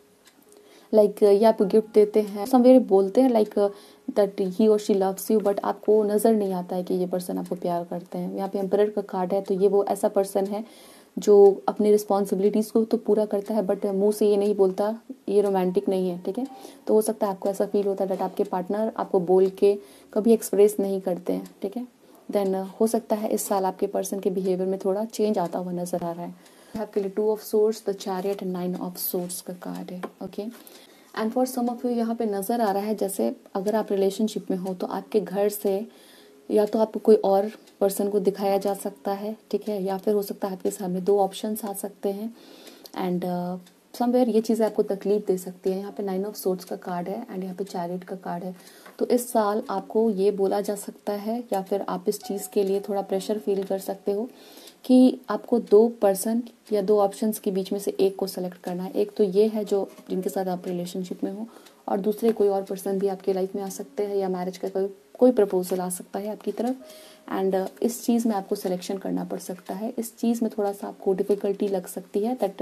[SPEAKER 1] लाइक like, ये आपको गिफ्ट देते हैं, समवेयर बोलते हैं लाइक दैट ही और शी लव्स यू, बट आपको नज़र नहीं आता है कि ये पर्सन आपको प्यार करते हैं। यहाँ पे एम्परर का कार्ड है, तो ये वो ऐसा पर्सन है जो अपनी रिस्पॉन्सिबिलिटीज़ को तो पूरा करता है, बट मुंह से ये नहीं बोलता, ये रोमांटिक नहीं है, ठीक है। तो हो सकता है आपको ऐसा फील होता है दैट आपके पार्टनर आपको बोल के कभी एक्सप्रेस नहीं करते हैं, ठीक है। देन हो सकता है इस साल आपके पर्सन के बिहेवियर में थोड़ा चेंज आता हुआ नजर आ रहा है। आपके लिए two of swords, the chariot and nine of swords का कार्ड है, okay. And for some of you यहाँ पे नज़र आ रहा है जैसे अगर आप रिलेशनशिप में हो तो आपके घर से या तो आपको कोई और पर्सन को दिखाया जा सकता है, ठीक है, या फिर हो सकता है आपके सामने दो ऑप्शंस आ सकते हैं, एंड समवेयर ये चीज़ें आपको तकलीफ दे सकती है। यहाँ पे नाइन ऑफ सोर्ड्स का कार्ड है एंड यहाँ पे चैरियट का कार्ड है, तो इस साल आपको ये बोला जा सकता है या फिर आप इस चीज़ के लिए थोड़ा प्रेशर फील कर सकते हो कि आपको दो पर्सन या दो ऑप्शंस के बीच में से एक को सेलेक्ट करना है। एक तो ये है जो जिनके साथ आप रिलेशनशिप में हो, और दूसरे कोई और पर्सन भी आपके लाइफ में आ सकते हैं, या मैरिज का कोई कोई प्रपोजल आ सकता है आपकी तरफ, एंड uh, इस चीज़ में आपको सिलेक्शन करना पड़ सकता है। इस चीज़ में थोड़ा सा आपको डिफ़िकल्टी लग सकती है दैट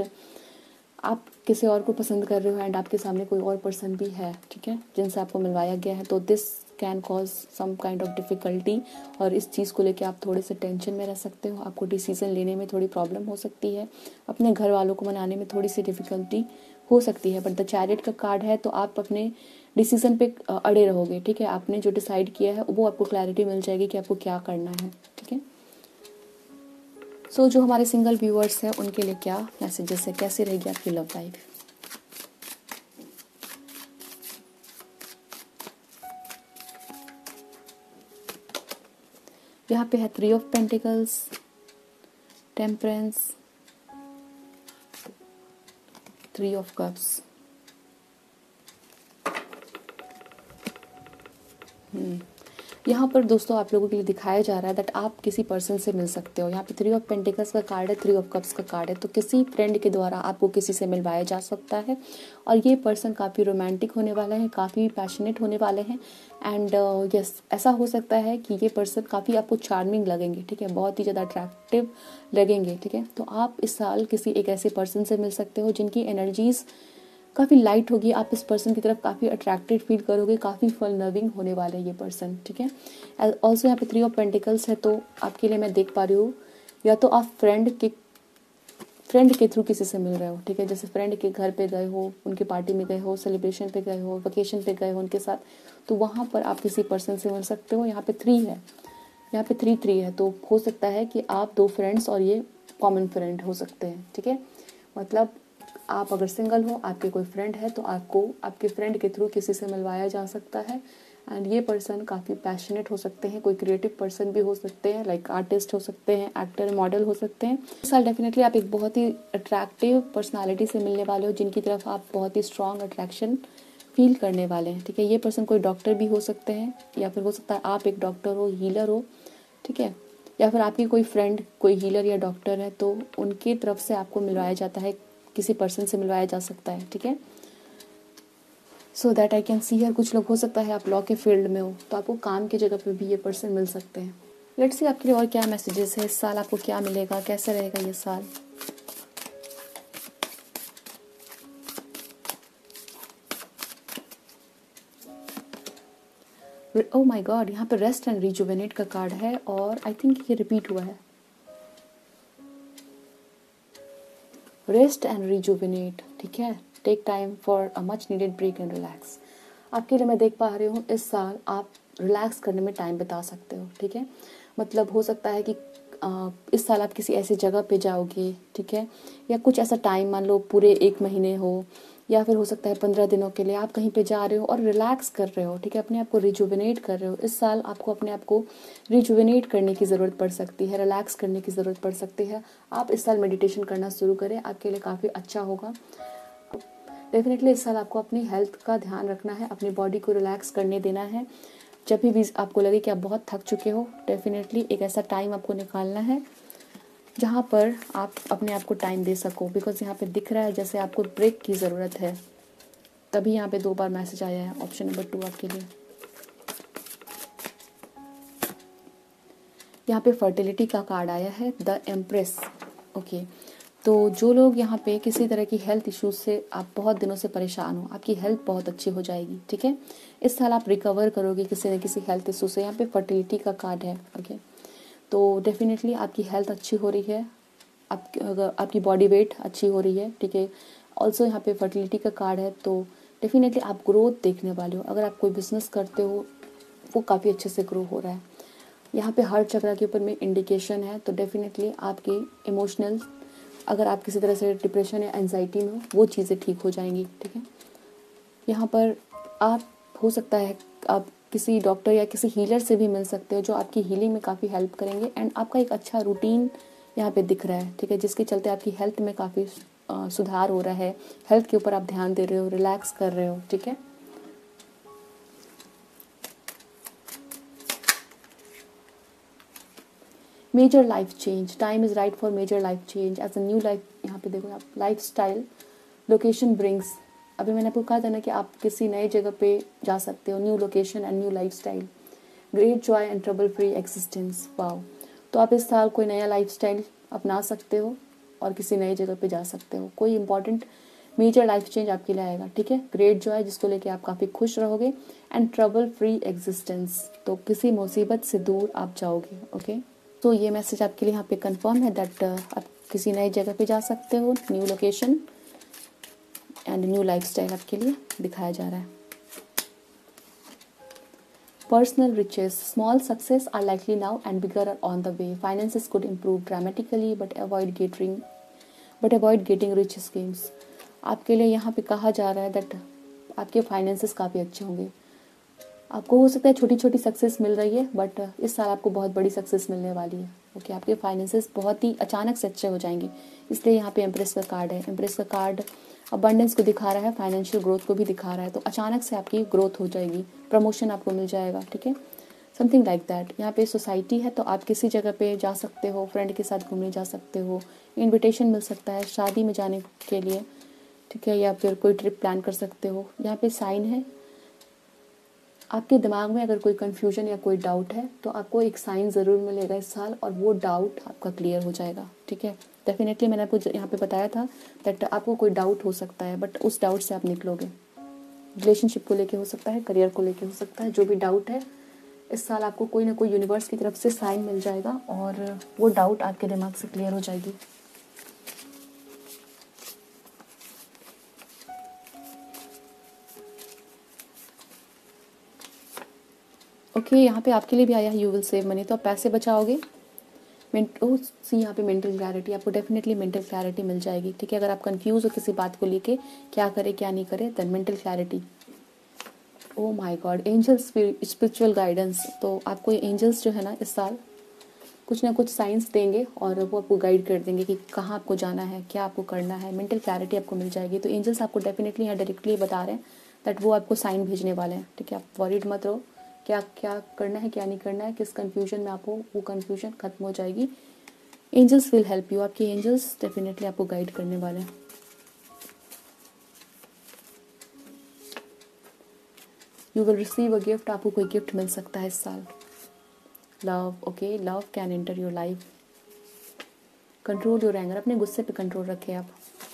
[SPEAKER 1] आप किसी और को पसंद कर रहे हो एंड आपके सामने कोई और पर्सन भी है, ठीक है, जिनसे आपको मिलवाया गया है, तो this can cause some kind of difficulty, और इस चीज़ को लेके आप थोड़े से टेंशन में रह सकते हो, आपको डिसीज़न लेने में थोड़ी प्रॉब्लम हो सकती है, अपने घर वालों को मनाने में थोड़ी सी डिफ़िकल्टी हो सकती है। बट द चैरियट का कार्ड है तो आप अपने डिसीजन पे अड़े रहोगे, ठीक है, आपने जो डिसाइड किया है वो आपको क्लैरिटी मिल जाएगी कि आपको क्या करना है, ठीक है। सो so, जो हमारे सिंगल व्यूअर्स हैं उनके लिए क्या मैसेजेस है, कैसे रहेगी आपकी लव लाइफ। यहाँ पे है three of pentacles, temperance, three of cups. Hmm यहाँ पर दोस्तों आप लोगों के लिए दिखाया जा रहा है दैट आप किसी पर्सन से मिल सकते हो। यहाँ पे थ्री ऑफ पेंटिकल्स का कार्ड है, थ्री ऑफ कप्स का कार्ड है, तो किसी फ्रेंड के द्वारा आपको किसी से मिलवाया जा सकता है, और ये पर्सन काफ़ी रोमांटिक होने वाला है, काफ़ी पैशनेट होने वाले हैं, एंड यस uh, ऐसा हो सकता है कि ये पर्सन काफ़ी आपको चार्मिंग लगेंगे, ठीक है, बहुत ही ज़्यादा अट्रैक्टिव लगेंगे, ठीक है। तो आप इस साल किसी एक ऐसे पर्सन से मिल सकते हो जिनकी एनर्जीज़ काफ़ी लाइट होगी, आप इस पर्सन की तरफ काफ़ी अट्रैक्टेड फील करोगे, काफ़ी फन लविंग होने वाला है ये पर्सन, ठीक है। ऑल्सो यहाँ पे थ्री ऑफ पेंटिकल्स है, तो आपके लिए मैं देख पा रही हूँ या तो आप फ्रेंड के फ्रेंड के थ्रू किसी से मिल रहे हो, ठीक है, जैसे फ्रेंड के घर पे गए हो, उनके पार्टी में गए हो, सेलिब्रेशन पे गए हो, वेकेशन पे गए हो उनके साथ, तो वहाँ पर आप किसी पर्सन से मिल सकते हो। यहाँ पे थ्री है, यहाँ पे थ्री थ्री है, तो हो सकता है कि आप दो फ्रेंड्स और ये कॉमन फ्रेंड हो सकते हैं, ठीक है। मतलब आप अगर सिंगल हो, आपके कोई फ्रेंड है, तो आपको आपके फ्रेंड के थ्रू किसी से मिलवाया जा सकता है, एंड ये पर्सन काफ़ी पैशनेट हो सकते हैं, कोई क्रिएटिव पर्सन भी हो सकते हैं, लाइक आर्टिस्ट हो सकते हैं, एक्टर, मॉडल हो सकते हैं। इस साल डेफिनेटली आप एक बहुत ही अट्रैक्टिव पर्सनालिटी से मिलने वाले हो जिनकी तरफ आप बहुत ही स्ट्रॉन्ग अट्रैक्शन फील करने वाले हैं, ठीक है। ये पर्सन कोई डॉक्टर भी हो सकते हैं, या फिर हो सकता है आप एक डॉक्टर हो, हीलर हो, ठीक है, या फिर आपकी कोई फ्रेंड कोई हीलर या डॉक्टर है, तो उनकी तरफ से आपको मिलवाया जाता है, किसी पर्सन से मिलवाया जा सकता है, ठीक है। So that I can see here. कुछ लोग हो सकता है आप लॉ के फील्ड में हो तो आपको काम की जगह पे भी ये पर्सन मिल सकते हैं। लेट्स सी आपके लिए और क्या मैसेजेस है इस साल, आपको क्या मिलेगा, कैसे रहेगा ये साल। ओह माय गॉड, यहाँ पे रेस्ट एंड रिजुवेनेट का कार्ड है और आई थिंक ये रिपीट हुआ है। रेस्ट एंड रिजुवेनेट, ठीक है। Take time for a much needed break and relax. आपके लिए मैं देख पा रही हूँ इस साल आप रिलैक्स करने में टाइम बिता सकते हो, ठीक है। मतलब हो सकता है कि आ, इस साल आप किसी ऐसी जगह पे जाओगे, ठीक है, या कुछ ऐसा टाइम मान लो पूरे एक महीने हो या फिर हो सकता है पंद्रह दिनों के लिए आप कहीं पे जा रहे हो और रिलैक्स कर रहे हो, ठीक है, अपने आप को रिजुविनेट कर रहे हो। इस साल आपको अपने आप को रिजुविनेट करने की ज़रूरत पड़ सकती है, रिलैक्स करने की ज़रूरत पड़ सकती है। आप इस साल मेडिटेशन करना शुरू करें, आपके लिए काफ़ी अच्छा होगा। डेफिनेटली इस साल आपको अपनी हेल्थ का ध्यान रखना है, अपनी बॉडी को रिलैक्स करने देना है। जब भी आपको लगे कि आप बहुत थक चुके हो, डेफिनेटली एक ऐसा टाइम आपको निकालना है जहाँ पर आप अपने आप को टाइम दे सको। बिकॉज यहाँ पे दिख रहा है जैसे आपको ब्रेक की ज़रूरत है, तभी यहाँ पे दो बार मैसेज आया है। ऑप्शन नंबर टू आपके लिए। यहाँ पे फर्टिलिटी का कार्ड आया है, द एम्प्रेस। ओके, तो जो लोग यहाँ पे किसी तरह की हेल्थ इश्यूज से आप बहुत दिनों से परेशान हो, आपकी हेल्थ बहुत अच्छी हो जाएगी, ठीक है। इस साल आप रिकवर करोगे किसी न किसी हेल्थ इशू से। यहाँ पे फर्टिलिटी का कार्ड है, ओके। तो डेफिनेटली आपकी हेल्थ अच्छी हो रही है, आप अगर आपकी बॉडी वेट अच्छी हो रही है, ठीक है। ऑल्सो यहाँ पे फर्टिलिटी का कार्ड है, तो डेफिनेटली आप ग्रोथ देखने वाले हो। अगर आप कोई बिजनेस करते हो वो काफ़ी अच्छे से ग्रो हो रहा है। यहाँ पे हर चक्र के ऊपर में इंडिकेशन है, तो डेफिनेटली आपकी इमोशनल, अगर आप किसी तरह से डिप्रेशन या एंजाइटी में हो, वो चीज़ें ठीक हो जाएंगी, ठीक है। यहाँ पर आप हो सकता है आप किसी डॉक्टर या किसी हीलर से भी मिल सकते हो जो आपकी हीलिंग में काफ़ी हेल्प करेंगे। एंड आपका एक अच्छा रूटीन यहाँ पे दिख रहा है, ठीक है, जिसके चलते आपकी हेल्थ में काफ़ी सुधार हो रहा है। हेल्थ के ऊपर आप ध्यान दे रहे हो, रिलैक्स कर रहे हो, ठीक है। Major life change, time is right for major life change as a new life. यहाँ पे देखो आप लाइफ स्टाइल लोकेशन ब्रिंग्स। अभी मैंने आपको कहा था ना कि आप किसी नए जगह पे जा सकते हो, new location and new life style, great joy and trouble free existence. Wow, तो आप इस साल कोई नया लाइफ स्टाइल अपना सकते हो और किसी नई जगह पे जा सकते हो। कोई इंपॉर्टेंट मेजर लाइफ चेंज आपके लिए आएगा, ठीक है। ग्रेट जॉय जिसको लेके आप काफ़ी खुश रहोगे एंड ट्रबल फ्री एग्जिस्टेंस, तो किसी मुसीबत से दूर आप जाओगे, ओके। तो ये मैसेज आपके लिए यहाँ पे कंफर्म है दैट आप किसी नई जगह पे जा सकते हो, new location and new lifestyle आपके लिए दिखाया जा रहा है। Personal riches, small success are likely now and bigger are on the way. Finances could improve dramatically, but avoid getting, but avoid getting rich schemes. आपके लिए यहाँ पे कहा जा रहा है दैट आपके फाइनेंसेस काफ़ी अच्छे होंगे। आपको हो सकता है छोटी छोटी सक्सेस मिल रही है, बट इस साल आपको बहुत बड़ी सक्सेस मिलने वाली है, ओके। आपके फाइनेंसेस बहुत ही अचानक से अच्छे हो जाएंगे, इसलिए यहाँ पे एम्प्रेस का कार्ड है। एम्प्रेस का कार्ड अबंडेंस को दिखा रहा है, फाइनेंशियल ग्रोथ को भी दिखा रहा है, तो अचानक से आपकी ग्रोथ हो जाएगी, प्रमोशन आपको मिल जाएगा, ठीक है, समथिंग लाइक दैट। यहाँ पे सोसाइटी है, तो आप किसी जगह पे जा सकते हो, फ्रेंड के साथ घूमने जा सकते हो, इनविटेशन मिल सकता है शादी में जाने के लिए, ठीक है, या फिर कोई ट्रिप प्लान कर सकते हो। यहाँ पे साइन है, आपके दिमाग में अगर कोई कन्फ्यूजन या कोई डाउट है तो आपको एक साइन ज़रूर मिलेगा इस साल और वो डाउट आपका क्लियर हो जाएगा, ठीक है। डेफिनेटली मैंने आपको यहाँ पे बताया था दैट आपको कोई डाउट हो सकता है, बट उस डाउट से आप निकलोगे। रिलेशनशिप को लेके हो सकता है, करियर को लेके हो सकता है, जो भी डाउट है इस साल आपको कोई ना कोई यूनिवर्स की तरफ से साइन मिल जाएगा और वो डाउट आपके दिमाग से क्लियर हो जाएगी। ओके okay, यहाँ पे आपके लिए भी आया है यू विल सेव मनी, तो आप पैसे बचाओगे। मेंट ओ सी यहाँ पे मेंटल क्लैरिटी, आपको डेफिनेटली मेंटल क्लैरिटी मिल जाएगी, ठीक है। अगर आप कंफ्यूज हो किसी बात को लेके क्या करें क्या नहीं करें, then mental clarity. Oh my god, angels spiritual guidance, तो आपको एंजल्स जो है ना इस साल कुछ ना कुछ साइंस देंगे और वो आपको गाइड कर देंगे कि कहाँ आपको जाना है, क्या आपको करना है। मेंटल क्लैरिटी आपको मिल जाएगी, तो एंजल्स आपको डेफिनेटली यहाँ डायरेक्टली बता रहे हैं दैट वो आपको साइन भेजने वाले हैं, ठीक है। आप वरीड मत रहो, क्या क्या करना है क्या नहीं करना है, किस कंफ्यूजन में आपको, वो कंफ्यूजन खत्म हो जाएगी। एंजल्स विल हेल्प यू, आपके एंजल्स डेफिनेटली आपको गाइड करने वाले हैं। You will receive a gift, आपको कोई गिफ्ट मिल सकता है इस साल। Love, okay, love can enter your life. Control your anger, अपने गुस्से पे कंट्रोल रखें आप।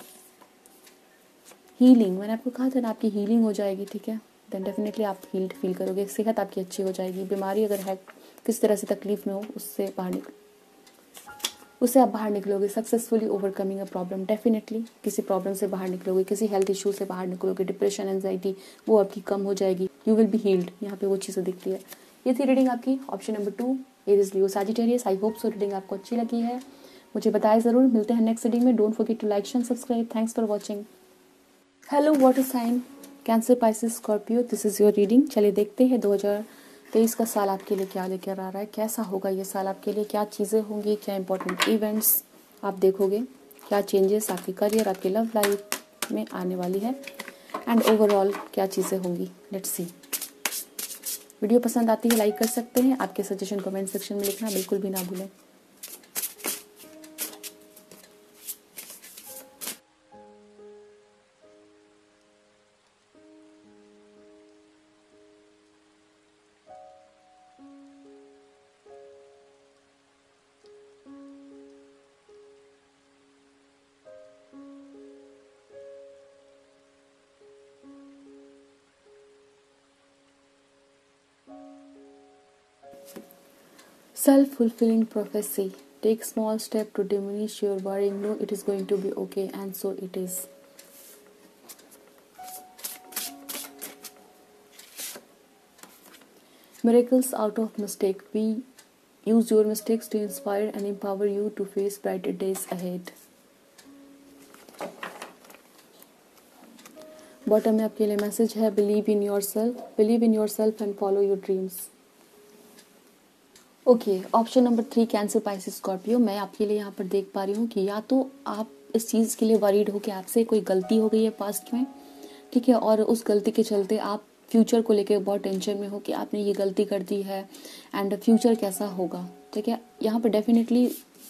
[SPEAKER 1] हीलिंग, मैंने आपको कहा था ना आपकी हीलिंग हो जाएगी, ठीक है, देन डेफिनेटली आप हील्ड फील करोगे। सेहत आपकी अच्छी हो जाएगी। बीमारी अगर है, किस तरह से तकलीफ में हो, उससे बाहर निकल उससे आप बाहर निकलोगे। Successfully overcoming a problem, definitely किसी प्रॉब्लम से बाहर निकलोगे, किसी हेल्थ इशू से बाहर निकलोगे। डिप्रेशन, एंजाइटी वो आपकी कम हो जाएगी। यू विल बी हील्ड, यहाँ पे वो चीज़ें दिखती है। ये थी रीडिंग आपकी, option number two, Aries Leo Sagittarius. I hope so reading आपको अच्छी लगी है, मुझे बताएं ज़रूर। मिलते हैं नेक्स्ट रीडिंग में। Don't forget to like and subscribe. Thanks for watching. Hello water sign, Cancer, Pisces, Scorpio, this is your reading. चलिए देखते हैं दो हज़ार तेईस का साल आपके लिए क्या लेकर आ रहा है, कैसा होगा ये साल आपके लिए, क्या चीज़ें होंगी, क्या इंपॉर्टेंट इवेंट्स आप देखोगे, क्या चेंजेस आपके करियर, आपके लव लाइफ में आने वाली है, एंड ओवरऑल क्या चीज़ें होंगी। Let's see. वीडियो पसंद आती है लाइक कर सकते हैं। आपके सजेशन कमेंट सेक्शन में लिखना बिल्कुल भी ना भूलें। Self-fulfilling prophecy. Take small step to diminish your worrying. Know it is going to be okay, and so it is. Miracles out of mistake. We use your mistakes to inspire and empower you to face brighter days ahead. Bottom में आपके लिए message है, believe in yourself, believe in yourself and follow your dreams. Okay, option number three, Cancer, Pisces, Scorpio. मैं आपके लिए यहाँ पर देख पा रही हूँ कि या तो आप इस चीज़ के लिए वरीड हो कि आपसे कोई गलती हो गई है पास्ट में, ठीक है, और उस गलती के चलते आप फ्यूचर को लेकर बहुत टेंशन में हो कि आपने ये गलती कर दी है एंड फ्यूचर कैसा होगा, ठीक है। यहाँ पर डेफिनेटली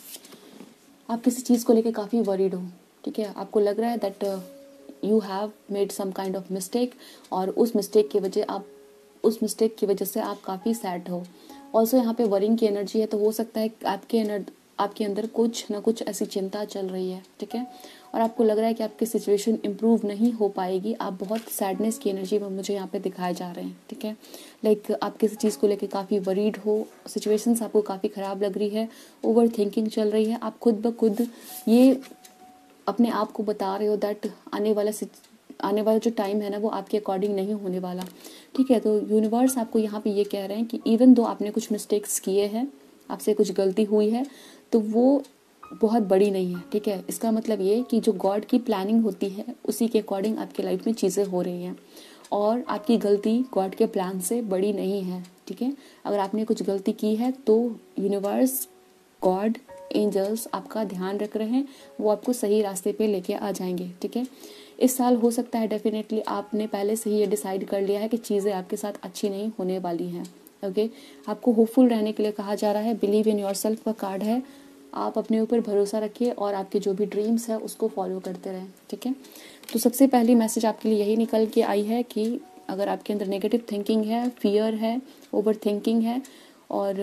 [SPEAKER 1] आप किसी चीज़ को लेकर काफ़ी वरीड हो, ठीक है। आपको लग रहा है that you have made some kind of mistake, और उस मिस्टेक की वजह आप उस मिस्टेक की वजह से आप काफ़ी सैड हो। ऑल्सो यहाँ पे वरिंग की एनर्जी है, तो हो सकता है आपके एनर्जी आपके अंदर कुछ ना कुछ ऐसी चिंता चल रही है, ठीक है, और आपको लग रहा है कि आपकी सिचुएशन इम्प्रूव नहीं हो पाएगी। आप बहुत सैडनेस की एनर्जी में मुझे यहाँ पे दिखाए जा रहे हैं, ठीक है। लाइक आप किसी चीज़ को लेकर काफ़ी वरीड हो, सिचुएशंस आपको काफ़ी ख़राब लग रही है, ओवर थिंकिंग चल रही है। आप खुद ब खुद ये अपने आप को बता रहे हो दैट आने वाला आने वाला जो टाइम है ना वो आपके अकॉर्डिंग नहीं होने वाला, ठीक है। तो यूनिवर्स आपको यहाँ पे ये कह रहे हैं कि इवन दो आपने कुछ मिस्टेक्स किए हैं, आपसे कुछ गलती हुई है, तो वो बहुत बड़ी नहीं है, ठीक है। इसका मतलब ये कि जो गॉड की प्लानिंग होती है उसी के अकॉर्डिंग आपके लाइफ में चीज़ें हो रही हैं, और आपकी गलती गॉड के प्लान से बड़ी नहीं है, ठीक है। अगर आपने कुछ गलती की है तो यूनिवर्स, गॉड, एंजल्स आपका ध्यान रख रहे हैं, वो आपको सही रास्ते पे लेके आ जाएंगे, ठीक है। इस साल हो सकता है डेफिनेटली आपने पहले से ही ये डिसाइड कर लिया है कि चीज़ें आपके साथ अच्छी नहीं होने वाली हैं, ओके। आपको होपफुल रहने के लिए कहा जा रहा है। बिलीव इन योर सेल्फ का कार्ड है। आप अपने ऊपर भरोसा रखिए और आपके जो भी ड्रीम्स है उसको फॉलो करते रहें, ठीक है। तो सबसे पहली मैसेज आपके लिए यही निकल के आई है कि अगर आपके अंदर नेगेटिव थिंकिंग है, फियर है, ओवर थिंकिंग है, और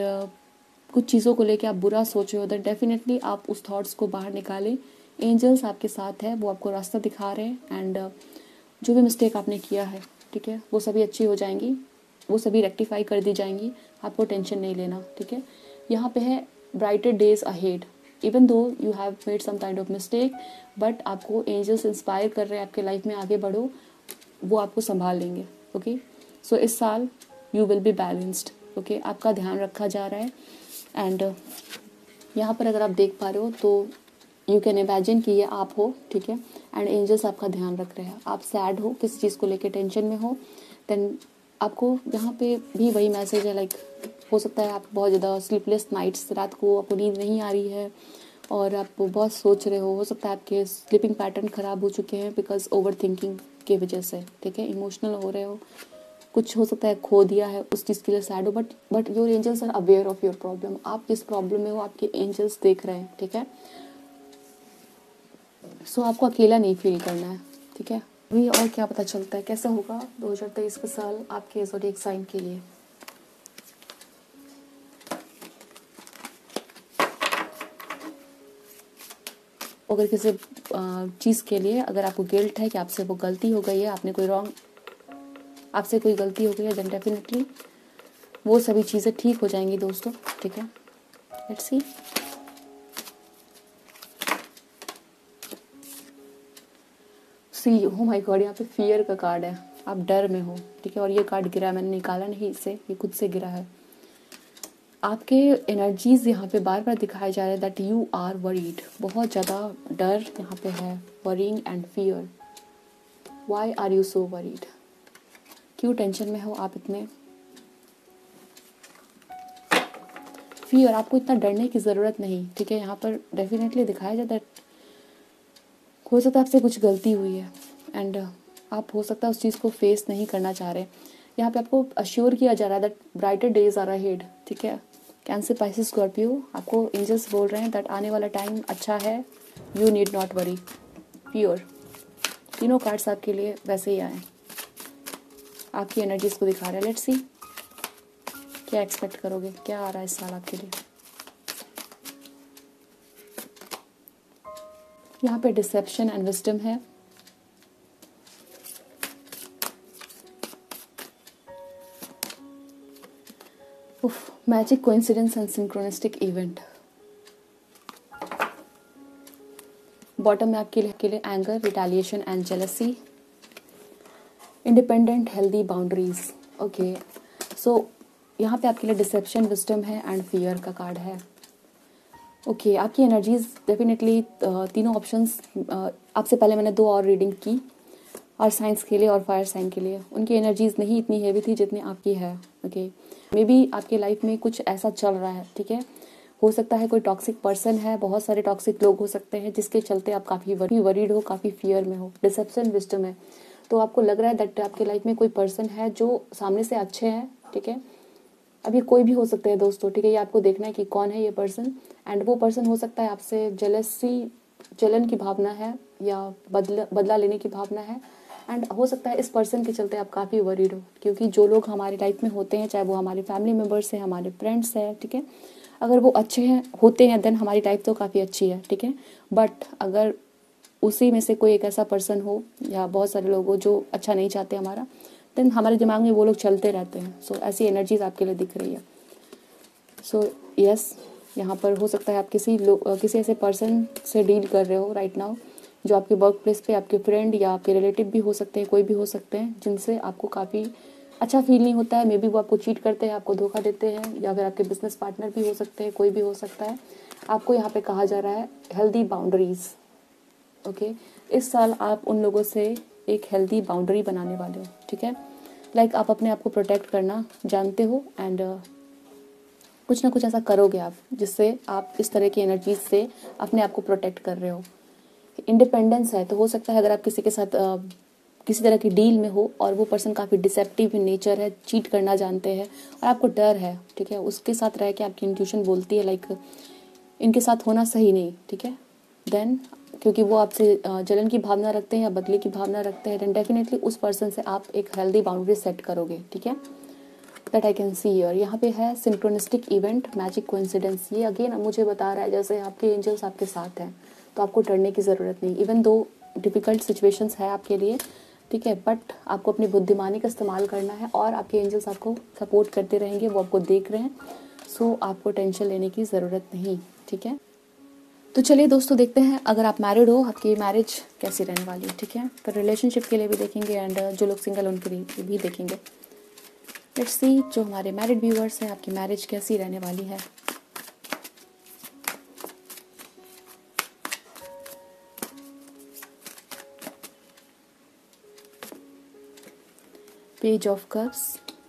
[SPEAKER 1] कुछ चीज़ों को लेके आप बुरा सोच रहे हो, तो डेफिनेटली आप उस थॉट्स को बाहर निकालें। एंजल्स आपके साथ है, वो आपको रास्ता दिखा रहे हैं, एंड जो भी मिस्टेक आपने किया है, ठीक है, वो सभी अच्छी हो जाएंगी, वो सभी रेक्टिफाई कर दी जाएंगी। आपको टेंशन नहीं लेना, ठीक है। यहाँ पे है brighter days ahead. Even though you have made some kind of mistake, but आपको एंजल्स इंस्पायर कर रहे हैं आपके लाइफ में आगे बढ़ो, वो आपको संभाल लेंगे, ओके। सो इस साल you will be balanced, okay. आपका ध्यान रखा जा रहा है, एंड यहाँ पर अगर आप देख पा रहे हो तो यू कैन इमेजिन कि ये आप हो, ठीक है, एंड एंजल्स आपका ध्यान रख रहे हैं। आप सैड हो, किसी चीज़ को लेके टेंशन में हो, देन आपको यहाँ पे भी वही मैसेज है, लाइक हो सकता है आप बहुत ज़्यादा स्लीपलेस नाइट्स, रात को आपको नींद नहीं आ रही है और आप बहुत सोच रहे हो हो सकता है आपके स्लीपिंग पैटर्न ख़राब हो चुके हैं बिकॉज ओवर थिंकिंग की वजह से, ठीक है। इमोशनल हो रहे हो, कुछ हो सकता है खो दिया है, उस चीज़ के लिए सैड हो, but but your angels are aware of your problem. आप जिस प्रॉब्लम में हो आपके एंजल्स देख रहे हैं, ठीक है। सो so, आपको अकेला नहीं फील करना है, ठीक है। अभी और क्या पता चलता है कैसा होगा दो हज़ार तेईस का साल आपके ज़ोडिएक साइन के लिए। अगर किसी चीज़ के लिए अगर आपको गिल्ट है कि आपसे वो गलती हो गई है, आपने कोई रॉन्ग आपसे कोई गलती हो गई है, देन डेफिनेटली वो सभी चीज़ें ठीक हो जाएंगी दोस्तों। ठीक है, let's see. See oh my god, यहाँ पे फियर का कार्ड है, आप डर में हो। ठीक है, और ये कार्ड गिरा, मैंने निकाला नहीं इसे, ये खुद से गिरा है। आपके एनर्जीज यहाँ पे बार बार दिखाए जा रहे हैं दैट यू आर वरीड। बहुत ज़्यादा डर यहाँ पे है, worrying and fear. Why are you so worried? क्यों टेंशन में हो आप इतने? फियर, आपको इतना डरने की ज़रूरत नहीं। ठीक है, यहाँ पर डेफिनेटली दिखाया जाता है हो सकता है आपसे कुछ गलती हुई है एंड आप हो सकता है उस चीज़ को फेस नहीं करना चाह रहे। यहाँ पे आपको अश्योर किया जा रहा है that brighter days are ahead. ठीक है, कैंसर, पाइसेस, स्कॉर्पियो, आपको एंजल्स बोल रहे हैं दैट आने वाला टाइम अच्छा है, you need not worry. Pure, तीनों कार्ड्स आपके लिए वैसे ही आए, आपकी एनर्जीज को दिखा रहे हैं। लेट्स सी क्या एक्सपेक्ट करोगे, क्या आ रहा है इस साल आपके लिए। यहाँ पे डिसेप्शन एंड विजडम है। उफ, magic, coincidence and synchronistic event. Bottom में आपके लिए, के लिए anger, retaliation and jealousy. Independent, healthy boundaries. Okay, so यहाँ पे आपके लिए डिसेप्शन, विजडम है एंड फियर का कार्ड है। ओके okay, आपकी एनर्जीज डेफिनेटली तीनों ऑप्शंस, आपसे पहले मैंने दो और रीडिंग की, और साइंस के लिए और फायर साइन के लिए, उनकी एनर्जीज नहीं इतनी हैवी थी जितनी आपकी है। ओके, मे बी आपके लाइफ में कुछ ऐसा चल रहा है। ठीक है, हो सकता है कोई टॉक्सिक पर्सन है, बहुत सारे टॉक्सिक लोग हो सकते हैं जिसके चलते आप काफ़ी वरी वरीड हो, काफ़ी फियर में हो। डिसेप्शन, विजडम है, तो आपको लग रहा है दैट आपके लाइफ में कोई पर्सन है जो सामने से अच्छे हैं। ठीक है, अब ये कोई भी हो सकता है दोस्तों। ठीक है, ये आपको देखना है कि कौन है ये पर्सन, एंड वो पर्सन हो सकता है आपसे जेलसी, जलन की भावना है, या बदला बदला लेने की भावना है, एंड हो सकता है इस पर्सन के चलते आप काफ़ी वरीड हो। क्योंकि जो लोग हमारी लाइफ में होते हैं, चाहे वो हमारे फैमिली मेम्बर्स हैं, हमारे फ्रेंड्स हैं, ठीक है, अगर वो अच्छे हैं होते हैं देन हमारी लाइफ तो काफ़ी अच्छी है। ठीक है, बट अगर उसी में से कोई एक ऐसा पर्सन हो, या बहुत सारे लोग हो जो अच्छा नहीं चाहते हमारा, देन हमारे दिमाग में वो लोग चलते रहते हैं। सो so, ऐसी एनर्जीज आपके लिए दिख रही है। सो so, यस yes, यहाँ पर हो सकता है आप किसी लोग किसी ऐसे पर्सन से डील कर रहे हो राइट नाउ, जो आपके वर्क प्लेस पे आपके फ्रेंड या आपके रिलेटिव भी हो सकते हैं, कोई भी हो सकते हैं, जिनसे आपको काफ़ी अच्छा फील नहीं होता है। मे बी वो आपको चीट करते हैं, आपको धोखा देते हैं, या फिर आपके बिजनेस पार्टनर भी हो सकते हैं, कोई भी हो सकता है। आपको यहाँ पे कहा जा रहा है हेल्दी बाउंड्रीज। ओके, इस साल आप उन लोगों से एक हेल्दी बाउंड्री बनाने वाले हो। ठीक है, लाइक like आप अपने आप को प्रोटेक्ट करना जानते हो, एंड uh, कुछ ना कुछ ऐसा करोगे आप जिससे आप इस तरह की एनर्जीज से अपने आप को प्रोटेक्ट कर रहे हो। इंडिपेंडेंस है, तो हो सकता है अगर आप किसी के साथ uh, किसी तरह की डील में हो और वो पर्सन काफ़ी डिसेप्टिव इन नेचर है, चीट करना जानते हैं और आपको डर है। ठीक है, उसके साथ रह के आपकी इंट्यूशन बोलती है लाइक इनके साथ होना सही नहीं। ठीक है, देन क्योंकि वो आपसे जलन की भावना रखते हैं या बदले की भावना रखते हैं, देन डेफिनेटली उस पर्सन से आप एक हेल्दी बाउंड्री सेट करोगे। ठीक है, that I can see here. यहाँ पे है सिंक्रोनिस्टिक इवेंट, मैजिक कोइंसिडेंस। ये अगेन मुझे बता रहा है जैसे आपके एंजल्स आपके साथ हैं, तो आपको डरने की ज़रूरत नहीं। इवन दो डिफ़िकल्ट सिचुएशंस है आपके लिए, ठीक है, बट आपको अपनी बुद्धिमानी का इस्तेमाल करना है और आपके एंजल्स आपको सपोर्ट करते रहेंगे, वो आपको देख रहे हैं। सो आपको टेंशन लेने की ज़रूरत नहीं। ठीक है, तो चलिए दोस्तों देखते हैं अगर आप मैरिड हो आपकी मैरिज कैसी रहने वाली है। ठीक है, फिर रिलेशनशिप के लिए भी देखेंगे एंड जो लोग सिंगल उनके लिए भी देखेंगे। लेट्स सी जो हमारे मैरिड व्यूअर्स हैं आपकी मैरिज कैसी रहने वाली है। Page of cups,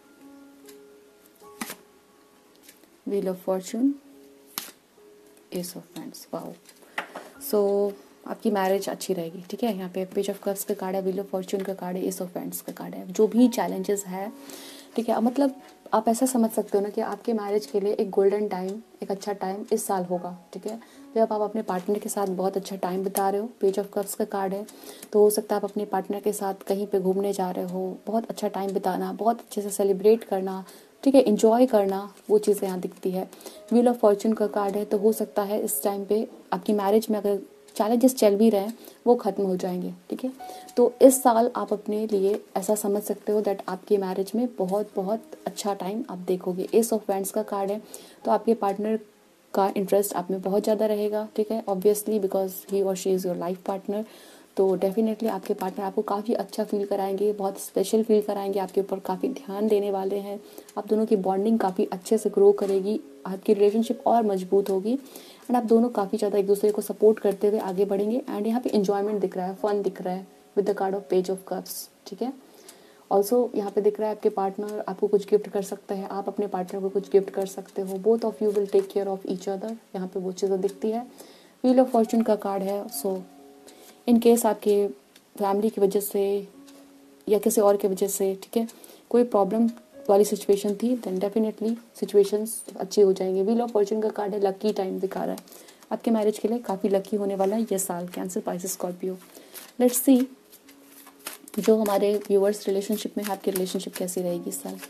[SPEAKER 1] wheel of fortune, ace of friends. Wow, so आपकी मैरिज अच्छी रहेगी। ठीक है, यहाँ पे पेज ऑफ कप्स का कार्ड है, व्हील ऑफ फॉर्चून का कार्ड है, एस ऑफ फ्रेंड्स का कार्ड है। जो भी चैलेंजेस है ठीक है। मतलब आप ऐसा समझ सकते हो ना कि आपके मैरिज के लिए एक गोल्डन टाइम, एक अच्छा टाइम इस साल होगा, ठीक है। जब आप अपने पार्टनर के साथ बहुत अच्छा टाइम बिता रहे हो, पेज ऑफ कप्स का कार्ड है, तो हो सकता है आप अपने पार्टनर के साथ कहीं पे घूमने जा रहे हो, बहुत अच्छा टाइम बिताना, बहुत अच्छे से सेलिब्रेट करना, ठीक है, इंजॉय करना, वो चीज़ें यहाँ दिखती है। व्हील ऑफ फॉर्चून का कार्ड है, तो हो सकता है इस टाइम पे आपकी मैरिज में अगर चैलेंजेस चल भी रहे हैं वो ख़त्म हो जाएंगे, ठीक है। तो इस साल आप अपने लिए ऐसा समझ सकते हो दैट आपकी मैरिज में बहुत बहुत अच्छा टाइम आप देखोगे। एस ऑफ वैंड्स का कार्ड है, तो आपके पार्टनर का इंटरेस्ट आप में बहुत ज़्यादा रहेगा, ठीक है, ऑब्वियसली बिकॉज ही और she is your life partner. तो डेफिनेटली आपके पार्टनर आपको काफ़ी अच्छा फील कराएंगे, बहुत स्पेशल फील कराएंगे, आपके ऊपर काफ़ी ध्यान देने वाले हैं। आप दोनों की बॉन्डिंग काफ़ी अच्छे से ग्रो करेगी, आपकी रिलेशनशिप और मजबूत होगी एंड आप दोनों काफ़ी ज़्यादा एक दूसरे को सपोर्ट करते हुए आगे बढ़ेंगे। एंड यहाँ पे इंजॉयमेंट दिख रहा है, फन दिख रहा है with the card of page of cups, ठीक है। ऑल्सो यहाँ पे दिख रहा है आपके पार्टनर आपको कुछ गिफ्ट कर सकते हैं, आप अपने पार्टनर को कुछ गिफ्ट कर सकते हो। Both of you will take care of each other, यहाँ पे वो चीज़ें दिखती है। व्हील ऑफ फॉर्चून का कार्ड है, सो इन केस आपके फैमिली की वजह से या किसी और की वजह से, ठीक है, कोई प्रॉब्लम वाली सिचुएशन थी, देन डेफिनेटली सिचुएशंस अच्छी हो जाएंगे। व्हील ऑफ फॉर्चून का कार्ड है, लकी टाइम दिखा रहा है, आपके मैरिज के लिए काफ़ी लकी होने वाला है ये साल, Cancer, Pisces, Scorpio. Let's see जो हमारे व्यूअर्स रिलेशनशिप में है, आपकी रिलेशनशिप कैसी रहेगी इस साल।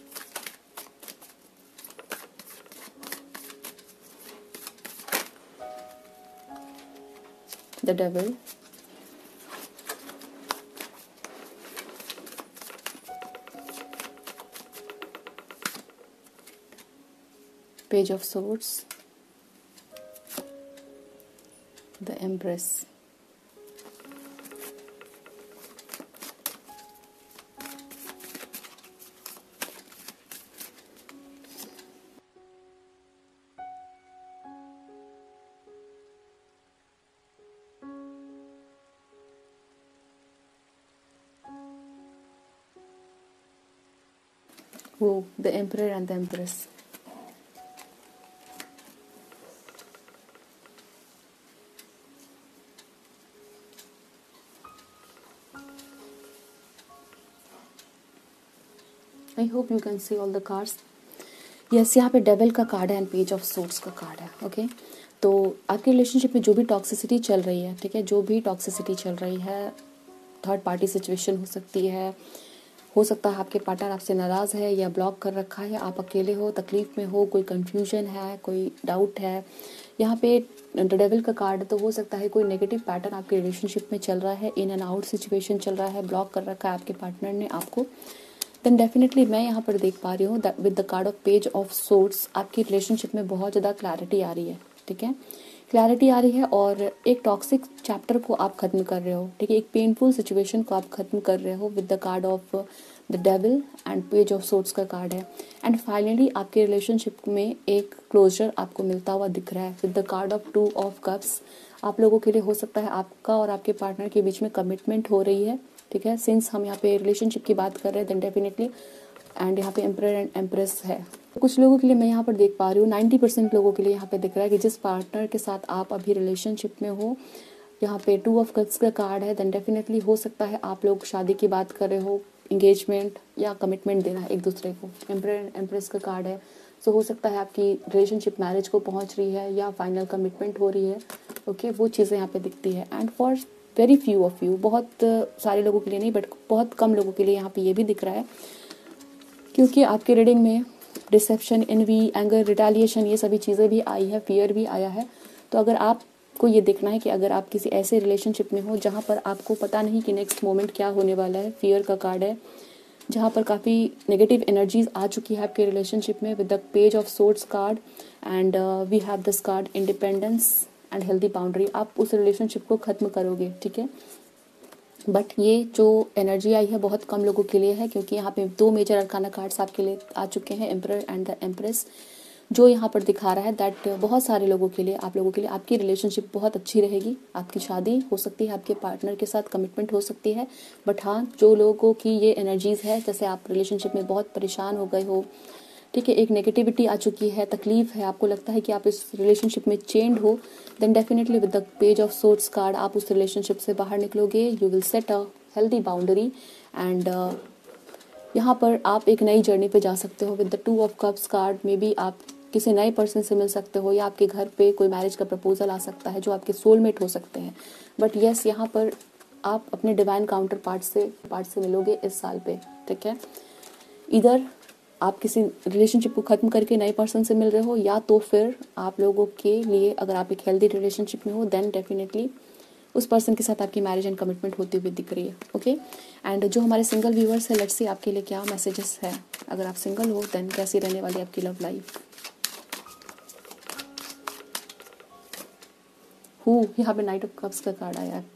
[SPEAKER 1] The devil, page of swords, the empress, वो the emperor and the empress. I hope you can see all the cards. Yes, यहाँ पे डेविल का कार्ड है एंड पेज ऑफ सोर्ड्स का कार्ड है, ओके। तो आपके रिलेशनशिप में जो भी टॉक्सिसिटी चल रही है, ठीक है, जो भी टॉक्सिसिटी चल रही है, थर्ड पार्टी सिचुएशन हो सकती है, हो सकता है आपके पार्टनर आपसे नाराज़ है या ब्लॉक कर रखा है, आप अकेले हो, तकलीफ में हो, कोई कन्फ्यूजन है, कोई डाउट है। यहाँ पे द डेविल का कार्ड, तो हो सकता है कोई नेगेटिव पैटर्न आपके रिलेशनशिप में चल रहा है, इन एंड आउट सिचुएशन चल रहा है, ब्लॉक कर रखा है आपके पार्टनर ने आपको। देन डेफिनेटली मैं यहाँ पर देख पा रही हूँ with the card of page of swords आपकी रिलेशनशिप में बहुत ज़्यादा क्लैरिटी आ रही है, ठीक है, क्लैरिटी आ रही है और एक टॉक्सिक चैप्टर को आप खत्म कर रहे हो, ठीक है, एक पेनफुल सिचुएशन को आप खत्म कर रहे हो with the card of the devil and page of swords का कार्ड है। एंड फाइनली आपके रिलेशनशिप में एक क्लोजर आपको मिलता हुआ दिख रहा है with the card of two of cups. आप लोगों के लिए हो सकता है आपका और आपके पार्टनर के बीच में कमिटमेंट हो रही है, ठीक है, सिंस हम यहाँ पे रिलेशनशिप की बात कर रहे हैं, देन डेफिनेटली एंड यहाँ पे एम्परर एंड एम्प्रेस है। कुछ लोगों के लिए मैं यहाँ पर देख पा रही हूँ, नाइन्टी परसेंट लोगों के लिए यहाँ पे दिख रहा है कि जिस पार्टनर के साथ आप अभी रिलेशनशिप में हो, यहाँ पे टू ऑफ कप्स का कार्ड है, देन डेफिनेटली हो सकता है आप लोग शादी की बात कर रहे हो, इंगेजमेंट या कमिटमेंट देना है एक दूसरे को। एम्परर एंड एम्प्रेस का कार्ड है, सो हो सकता है आपकी रिलेशनशिप मैरिज को पहुँच रही है या फाइनल कमिटमेंट हो रही है, ओके, वो चीज़ें यहाँ पे दिखती है। And for very few of you, बहुत सारे लोगों के लिए नहीं बट बहुत कम लोगों के लिए यहाँ पे ये भी दिख रहा है, क्योंकि आपके रीडिंग में डिसेप्शन, एनवी, एंगर, रिटेलिएशन, ये सभी चीज़ें भी आई है, फियर भी आया है। तो अगर आपको ये देखना है कि अगर आप किसी ऐसे रिलेशनशिप में हो जहाँ पर आपको पता नहीं कि नेक्स्ट मोमेंट क्या होने वाला है, फियर का कार्ड है, जहाँ पर काफ़ी नेगेटिव एनर्जीज आ चुकी है आपके रिलेशनशिप में with the page of swords card and we have this card independence and healthy boundary. आप उस रिलेशनशिप को ख़त्म करोगे, ठीक है, बट ये जो एनर्जी आई है बहुत कम लोगों के लिए है, क्योंकि यहाँ पे दो मेजर अरकाना कार्ड्स आपके लिए आ चुके हैं, एम्परर एंड द एम्प्रेस, जो यहाँ पर दिखा रहा है दैट बहुत सारे लोगों के लिए, आप लोगों के लिए आपकी रिलेशनशिप बहुत अच्छी रहेगी, आपकी शादी हो सकती है, आपके पार्टनर के साथ कमिटमेंट हो सकती है। बट हाँ, जो लोगों की ये एनर्जीज़ है, जैसे आप रिलेशनशिप में बहुत परेशान हो गए हो, ठीक है, एक नेगेटिविटी आ चुकी है, तकलीफ है, आपको लगता है कि आप इस रिलेशनशिप में चेंड हो, then definitely with the page of swords card आप उस रिलेशनशिप से बाहर निकलोगे, you will set a healthy boundary and यहाँ पर आप एक नई जर्नी पे जा सकते हो with the two of cups card. Maybe आप किसी नए पर्सन से मिल सकते हो, या आपके घर पे कोई मैरिज का प्रपोजल आ सकता है जो आपके सोलमेट हो सकते हैं। बट यस, यहाँ पर आप अपने डिवाइन काउंटर पार्ट से पार्ट से मिलोगे इस साल पे, ठीक है। इधर आप किसी रिलेशनशिप को ख़त्म करके नए पर्सन से मिल रहे हो, या तो फिर आप लोगों के लिए अगर आप एक हेल्दी रिलेशनशिप में हो देन डेफिनेटली उस पर्सन के साथ आपकी मैरिज एंड कमिटमेंट होती हुई दिख रही है, ओके। एंड जो हमारे सिंगल व्यूअर्स है, लेट्स सी आपके लिए क्या मैसेजेस है। अगर आप सिंगल हो देन कैसी रहने वाली आपकी लव लाइफ। हु यहाँ पे नाइट ऑफ कप्स का कार्ड आया है।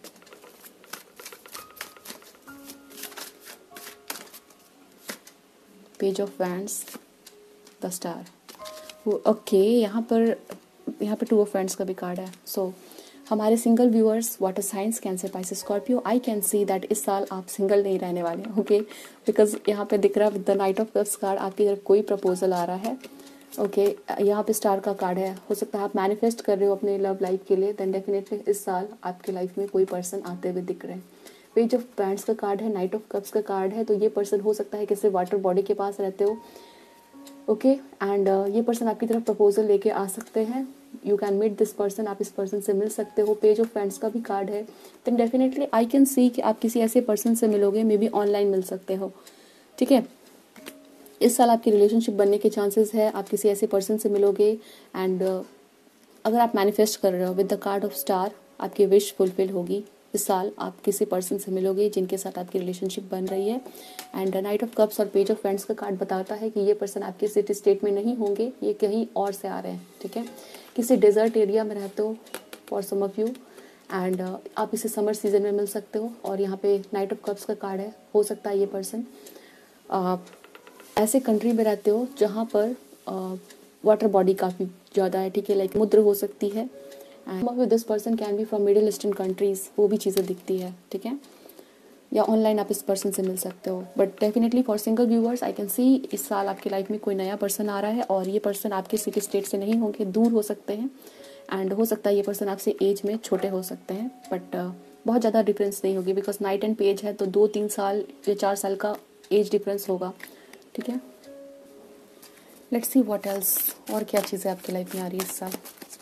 [SPEAKER 1] Page of wands, the star. Okay, यहाँ पर यहाँ पर टू ऑफ वैंड्स का भी कार्ड है। सो so, हमारे single viewers water signs, Cancer, Pisces, Scorpio, I can see that इस साल आप सिंगल नहीं रहने वाले हैं, ओके। बिकॉज यहाँ पे दिख रहा है with the knight of cups card आपकी तरफ कोई प्रपोजल आ रहा है, ओके okay, यहाँ पे स्टार का कार्ड है। हो सकता है आप मैनिफेस्ट कर रहे हो अपने लव लाइफ के लिए, देन डेफिनेटली इस साल आपके लाइफ में कोई पर्सन आते हुए दिख रहे हैं। पेज ऑफ बैंड्स का कार्ड है, नाइट ऑफ कप्स का कार्ड है। तो ये पर्सन हो सकता है किसी वाटर बॉडी के पास रहते हो, ओके एंड ये पर्सन आपकी तरफ प्रपोजल लेके आ सकते हैं। You can meet this person, आप इस पर्सन से मिल सकते हो। पेज ऑफ फ्रेंड्स का भी कार्ड है। Then definitely I can see कि आप किसी ऐसे पर्सन से मिलोगे, मे बी ऑनलाइन मिल सकते हो, ठीक है। इस साल आपकी रिलेशनशिप बनने के चांसेस है, आप किसी ऐसे पर्सन से मिलोगे। एंड uh, अगर आप मैनिफेस्ट कर रहे हो with the card of star, आपकी विश फुलफिल होगी। इस साल आप किसी पर्सन से मिलोगे जिनके साथ आपकी रिलेशनशिप बन रही है। एंड नाइट ऑफ कप्स और पेज ऑफ फ्रेंड्स का कार्ड बताता है कि ये पर्सन आपके सिटी स्टेट में नहीं होंगे, ये कहीं और से आ रहे हैं, ठीक है। किसी डेजर्ट एरिया में रहते हो for some of you, and आप इसे समर सीजन में मिल सकते हो। और यहाँ पे नाइट ऑफ कप्स का कार्ड है, हो सकता है ये पर्सन uh, ऐसे कंट्री में रहते हो जहाँ पर वाटर बॉडी काफ़ी ज़्यादा है, ठीक है, लाइक समुद्र हो सकती है। And this person can be from middle eastern countries, वो भी चीज़ें दिखती है, ठीक है। या ऑनलाइन आप इस पर्सन से मिल सकते हो। But definitely for single viewers I can see इस साल आपकी लाइफ में कोई नया पर्सन आ रहा है, और ये पर्सन आपके सिटी स्टेट से नहीं होंगे, दूर हो सकते हैं। एंड हो सकता है ये पर्सन आपसे एज में छोटे हो सकते हैं, बट uh, बहुत ज़्यादा डिफरेंस नहीं होगी, बिकॉज नाइट एंड पेज है तो दो तीन साल या चार साल का एज डिफरेंस होगा, ठीक है। लेट्स सी व्हाट एल्स, और क्या चीज़ें आपकी लाइफ में आ रही है इस साल।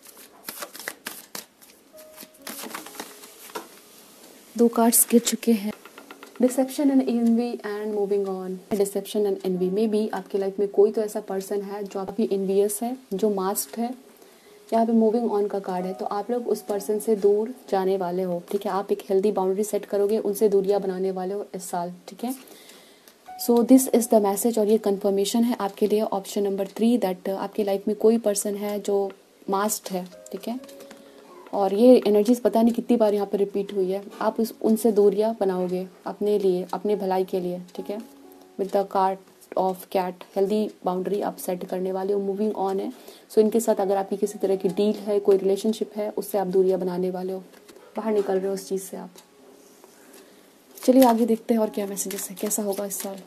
[SPEAKER 1] दो कार्ड्स गिर चुके हैं, deception and envy and moving on. Deception and envy में भी आपकी लाइफ में कोई तो ऐसा पर्सन है जो काफ़ी एनवियस है, जो मास्क है। यहाँ पे मूविंग ऑन का कार्ड है, तो आप लोग उस पर्सन से दूर जाने वाले हो, ठीक है। आप एक हेल्दी बाउंड्री सेट करोगे, उनसे दूरियां बनाने वाले हो इस साल, ठीक है। So this is the message, और ये कंफर्मेशन है आपके लिए ऑप्शन नंबर थ्री, दैट आपकी लाइफ में कोई पर्सन है जो मास्क है, ठीक है। और ये एनर्जीज पता नहीं कितनी बार यहाँ पर रिपीट हुई है। आप उस उनसे दूरियां बनाओगे अपने लिए, अपने भलाई के लिए, ठीक है। With the card of cat, healthy boundary आप सेट करने वाले हो, मूविंग ऑन है। सो so, इनके साथ अगर आपकी किसी तरह की डील है, कोई रिलेशनशिप है, उससे आप दूरियां बनाने वाले हो, बाहर निकल रहे हो उस चीज़ से आप। चलिए आगे देखते हैं और क्या मैसेजेस है, कैसा होगा इस साल।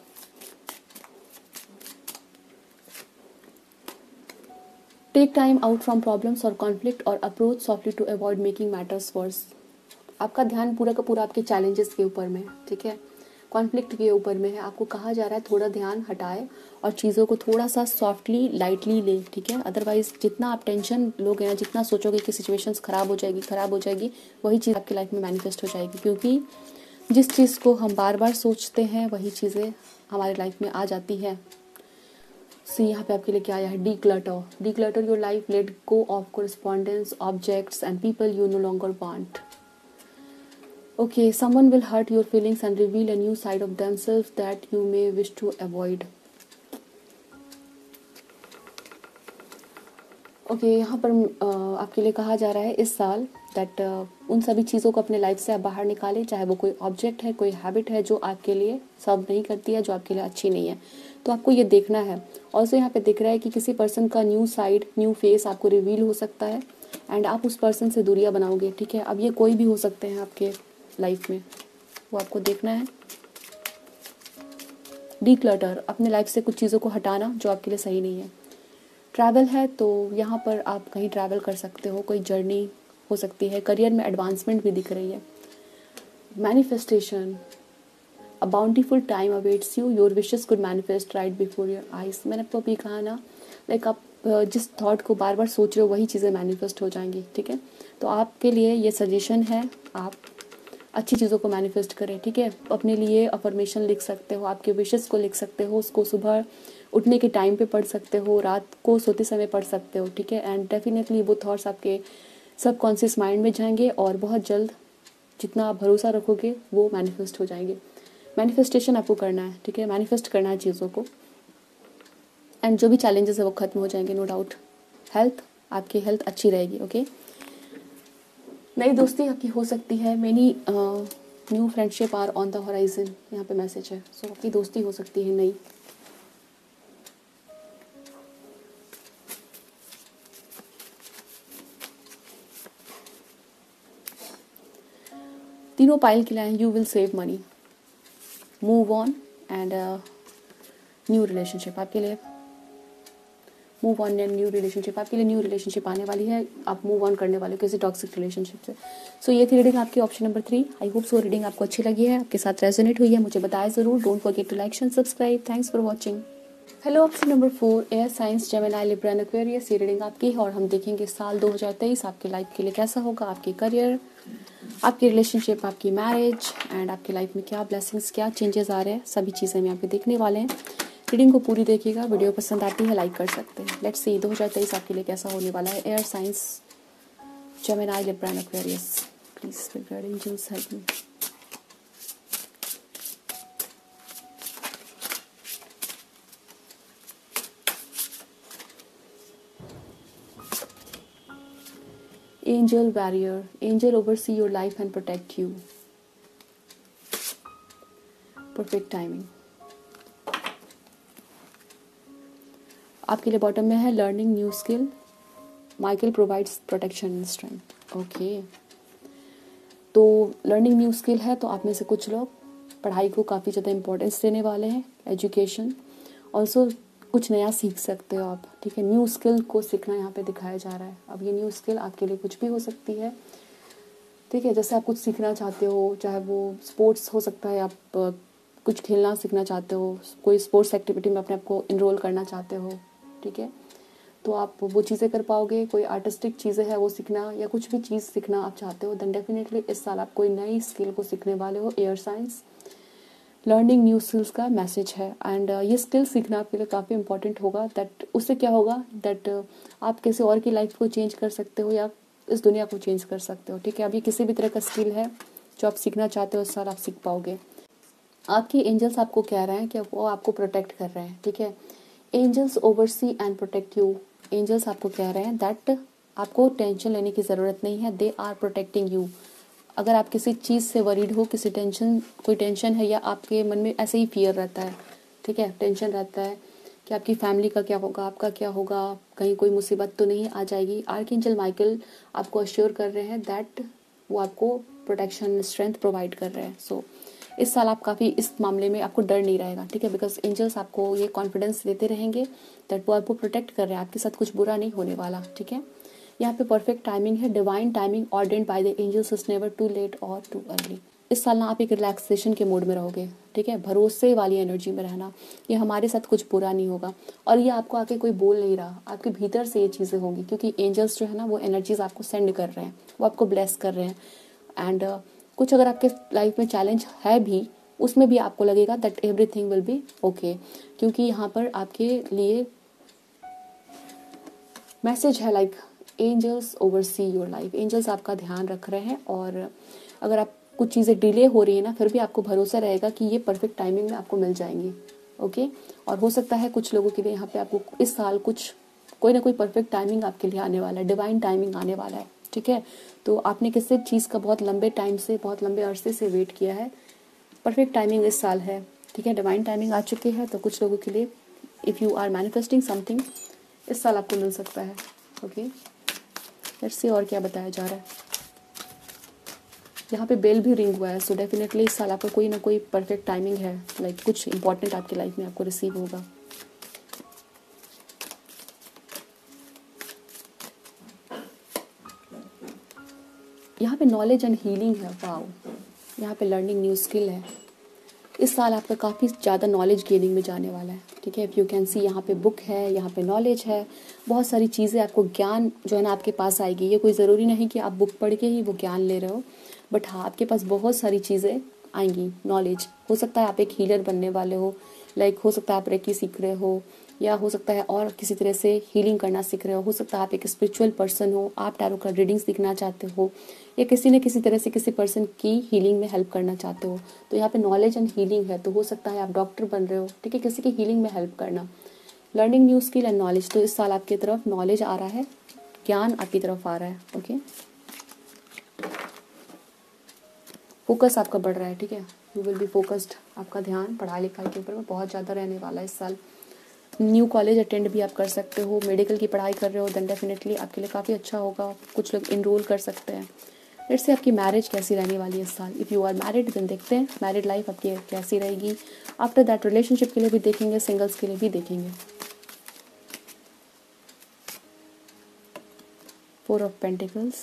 [SPEAKER 1] Take time out from problems और कॉन्फ्लिक्ट और approach softly to avoid making matters worse. आपका ध्यान पूरा का पूरा आपके चैलेंजेस के ऊपर में है, ठीक है, कॉन्फ्लिक्ट के ऊपर में है। आपको कहा जा रहा है थोड़ा ध्यान हटाए और चीज़ों को थोड़ा सा सॉफ्टली लाइटली ले, ठीक है। अदरवाइज जितना आप टेंशन लोगे ना, जितना सोचोगे कि सिचुएशंस ख़राब हो जाएगी ख़राब हो जाएगी वही चीज़ आपकी लाइफ में मैनिफेस्ट हो जाएगी। क्योंकि जिस चीज़ को हम बार बार सोचते हैं वही चीज़ें हमारी लाइफ में आ जाती है। सी यहाँ पे आपके लिए क्या आया है, declutter. Declutter your life, let go of correspondence, objects and people you no longer want. Okay, someone will hurt your feelings and reveal a new side of themselves that you may wish to avoid. Okay, यहाँ पर uh, आपके लिए कहा जा रहा है इस साल दैट uh, उन सभी चीज़ों को अपने लाइफ से आप बाहर निकालें, चाहे वो कोई ऑब्जेक्ट है, कोई हैबिट है जो आपके लिए सर्व नहीं करती है, जो आपके लिए अच्छी नहीं है, तो आपको ये देखना है। ऑल्सो यहाँ पे दिख रहा है कि किसी पर्सन का न्यू साइड, न्यू फेस आपको रिवील हो सकता है एंड आप उस पर्सन से दूरियां बनाओगे, ठीक है। अब ये कोई भी हो सकते हैं आपके लाइफ में, वो आपको देखना है। डीक्लटर, अपने लाइफ से कुछ चीज़ों को हटाना जो आपके लिए सही नहीं है। ट्रैवल है तो यहाँ पर आप कहीं ट्रैवल कर सकते हो, कोई जर्नी हो सकती है। करियर में एडवांसमेंट भी दिख रही है। Manifestation, a bountiful time awaits you, your wishes could manifest right before your eyes. मैंने आपको अभी कहा ना, लाइक आप जिस थॉट को बार बार सोच रहे हो वही चीज़ें मैनिफेस्ट हो जाएंगी, ठीक है। तो आपके लिए ये सजेशन है, आप अच्छी चीज़ों को मैनिफेस्ट करें, ठीक है। अपने लिए अफर्मेशन लिख सकते हो, आपके विशेस को लिख सकते हो, उसको सुबह उठने के टाइम पे पढ़ सकते हो, रात को सोते समय पढ़ सकते हो, ठीक है। एंड डेफिनेटली वो थॉट्स आपके सबकॉन्शियस माइंड में जाएंगे और बहुत जल्द जितना आप भरोसा रखोगे वो मैनिफेस्ट हो जाएंगे। मैनिफेस्टेशन आपको करना है, ठीक है, मैनिफेस्ट करना है चीज़ों को, एंड जो भी चैलेंजेस है वो खत्म हो जाएंगे, नो डाउट। हेल्थ, आपकी हेल्थ अच्छी रहेगी, ओके। नई दोस्ती आपकी हो सकती है, many new friendship are on the horizon, यहाँ पे मैसेज है। सो so, आपकी दोस्ती हो सकती है नई। तीनों पाइल के लिए you will save money, move on and new relationship आपके लिए, move on and new relationship आपके लिए, न्यू रिलेशनशिप आने वाली है, आप मूव ऑन करने वाले हो किसी टॉक्सिक रिलेशनशिप से। सो so, ये थी रीडिंग आपकी option number three. I hope so reading आपको अच्छी लगी है, आपके साथ रेजोनेट हुई है, मुझे बताया जरूर। Don't forget to like and subscribe. Thanks for watching. Hello, option number four, air signs, Gemini, Libra and Aquarius. ये रीडिंग आपकी है और हम देखेंगे साल दो हज़ार तेईस आपकी लाइफ के लिए कैसा होगा, आपके करियर, आपकी रिलेशनशिप, आपकी मैरिज एंड आपकी लाइफ में क्या ब्लेसिंग्स, क्या चेंजेस आ रहे हैं, सभी चीज़ें हम यहाँ पे देखने वाले हैं। रीडिंग को पूरी देखिएगा, वीडियो पसंद आती है लाइक कर सकते हैं। लेट्स सी दो हज़ार तेईस आपके लिए कैसा होने वाला है। Air signs, Gemini, Libra and Aquarius, please angels help me. Angel barrier, angel oversee your life and protect you. Perfect timing. आपके लिए बॉटम में है learning new skill, Michael provides protection and strength. Okay, तो learning new skill है तो आप में से कुछ लोग पढ़ाई को काफ़ी ज़्यादा इंपॉर्टेंस देने वाले हैं, एजुकेशन ऑल्सो कुछ नया सीख सकते हो आप, ठीक है। न्यू स्किल को सीखना यहाँ पे दिखाया जा रहा है। अब ये न्यू स्किल आपके लिए कुछ भी हो सकती है, ठीक है। जैसे आप कुछ सीखना चाहते हो, चाहे वो स्पोर्ट्स हो सकता है, आप कुछ खेलना सीखना चाहते हो, कोई स्पोर्ट्स एक्टिविटी में अपने आप को इनरोल करना चाहते हो, ठीक है, तो आप वो चीज़ें कर पाओगे। कोई आर्टिस्टिक चीज़ें है वो सीखना, या कुछ भी चीज़ सीखना आप चाहते हो, देन डेफिनेटली इस साल आप कोई नई स्किल को सीखने वाले हो। Air signs, learning new skills का मैसेज है, एंड uh, ये स्किल सीखना आपके लिए काफ़ी इंपॉर्टेंट होगा। दैट उससे क्या होगा, दैट uh, आप किसी और की लाइफ को चेंज कर सकते हो या इस दुनिया को चेंज कर सकते हो, ठीक है। अब ये किसी भी तरह का स्किल है जो आप सीखना चाहते हो, इस साल आप सीख पाओगे। आपके एंजल्स आपको कह रहे हैं कि वो आपको प्रोटेक्ट कर रहे हैं, ठीक है। Angels oversee and protect you. Angels आपको कह रहे हैं दैट आपको टेंशन लेने की ज़रूरत नहीं है, दे आर प्रोटेक्टिंग यू। अगर आप किसी चीज़ से वरीड हो, किसी टेंशन, कोई टेंशन है या आपके मन में ऐसे ही फियर रहता है, ठीक है, टेंशन रहता है कि आपकी फैमिली का क्या होगा, आपका क्या होगा, कहीं कोई मुसीबत तो नहीं आ जाएगी, आर्कएंजल माइकल आपको अश्योर कर रहे हैं दैट वो आपको प्रोटेक्शन स्ट्रेंथ प्रोवाइड कर रहे हैं। सो so, इस साल आप काफ़ी इस मामले में आपको डर नहीं रहेगा, ठीक है, बिकॉज एंजल्स आपको ये कॉन्फिडेंस देते रहेंगे दैट वो आपको प्रोटेक्ट कर रहे हैं, आपके साथ कुछ बुरा नहीं होने वाला, ठीक है। यहाँ पे परफेक्ट टाइमिंग है, divine timing ordained by the angels, is never too late और टू अर्ली। इस साल ना आप एक रिलैक्सेशन के मूड में रहोगे, ठीक है, भरोसे वाली एनर्जी में रहना, ये हमारे साथ कुछ बुरा नहीं होगा। और ये आपको आके कोई बोल नहीं रहा, आपके भीतर से ये चीज़ें होंगी, क्योंकि एंजल्स जो है ना वो एनर्जीज आपको सेंड कर रहे हैं, वो आपको ब्लेस कर रहे हैं। एंड uh, कुछ अगर आपके लाइफ में चैलेंज है भी, उसमें भी आपको लगेगा that everything will be okay, क्योंकि यहाँ पर आपके लिए मैसेज है like angels oversee your life. Angels आपका ध्यान रख रहे हैं, और अगर आप कुछ चीज़ें डिले हो रही है ना, फिर भी आपको भरोसा रहेगा कि ये परफेक्ट टाइमिंग में आपको मिल जाएंगी, ओके। और हो सकता है कुछ लोगों के लिए यहाँ पे आपको इस साल कुछ कोई ना कोई परफेक्ट टाइमिंग आपके लिए आने वाला है, डिवाइन टाइमिंग आने वाला है, ठीक है। तो आपने किसी चीज़ का बहुत लंबे टाइम से, बहुत लंबे अरसे से वेट किया है, परफेक्ट टाइमिंग इस साल है, ठीक है, डिवाइन टाइमिंग आ चुकी है। तो कुछ लोगों के लिए if you are manifesting something, इस साल आपको मिल सकता है, ओके। लेट्स सी और क्या बताया जा रहा है। यहाँ पे बेल भी रिंग हुआ है, सो डेफिनेटली इस साल आपका कोई ना कोई परफेक्ट टाइमिंग है, लाइक कुछ इंपॉर्टेंट आपकी लाइफ में आपको रिसीव होगा। यहाँ पे नॉलेज एंड हीलिंग है, वाओ। यहाँ पे लर्निंग न्यू स्किल है, इस साल आपका काफ़ी ज़्यादा नॉलेज गेनिंग में जाने वाला है, ठीक है। इफ़ यू कैन सी, यहाँ पे बुक है, यहाँ पे नॉलेज है, बहुत सारी चीज़ें, आपको ज्ञान जो है ना आपके पास आएगी। ये कोई ज़रूरी नहीं कि आप बुक पढ़ के ही वो ज्ञान ले रहे हो, बट हाँ आपके पास बहुत सारी चीज़ें आएंगी। नॉलेज हो सकता है आप एक हीलर बनने वाले हो, लाइक हो सकता है आप रेकी सीख रहे हो, या हो सकता है और किसी तरह से हीलिंग करना सीख रहे हो हो सकता है आप एक स्पिरिचुअल पर्सन हो, आप टैरो का रीडिंग सीखना चाहते हो, या किसी न किसी तरह से किसी पर्सन की हीलिंग में हेल्प करना चाहते हो। तो यहाँ पे नॉलेज एंड हीलिंग है, तो हो सकता है आप डॉक्टर बन रहे हो, ठीक है, किसी की हीलिंग में हेल्प करना, learning new skill and knowledge. तो इस साल आपकी तरफ नॉलेज आ रहा है, ज्ञान आपकी तरफ आ रहा है, ओके। फोकस आपका बढ़ रहा है, ठीक है, यू विल बी फोकस्ड। आपका ध्यान पढ़ाई लिखाई के ऊपर में बहुत ज़्यादा रहने वाला है इस साल। न्यू कॉलेज अटेंड भी आप कर सकते हो, मेडिकल की पढ़ाई कर रहे हो देन डेफिनेटली आपके लिए काफ़ी अच्छा होगा। कुछ लोग इनरोल कर सकते हैं। लेट्स से आपकी मैरिज कैसी रहने वाली है इस साल। If you are married then देखते हैं मैरिड लाइफ आपकी कैसी रहेगी। आफ्टर दैट रिलेशनशिप के लिए भी देखेंगे, सिंगल्स के लिए भी देखेंगे। Four of pentacles,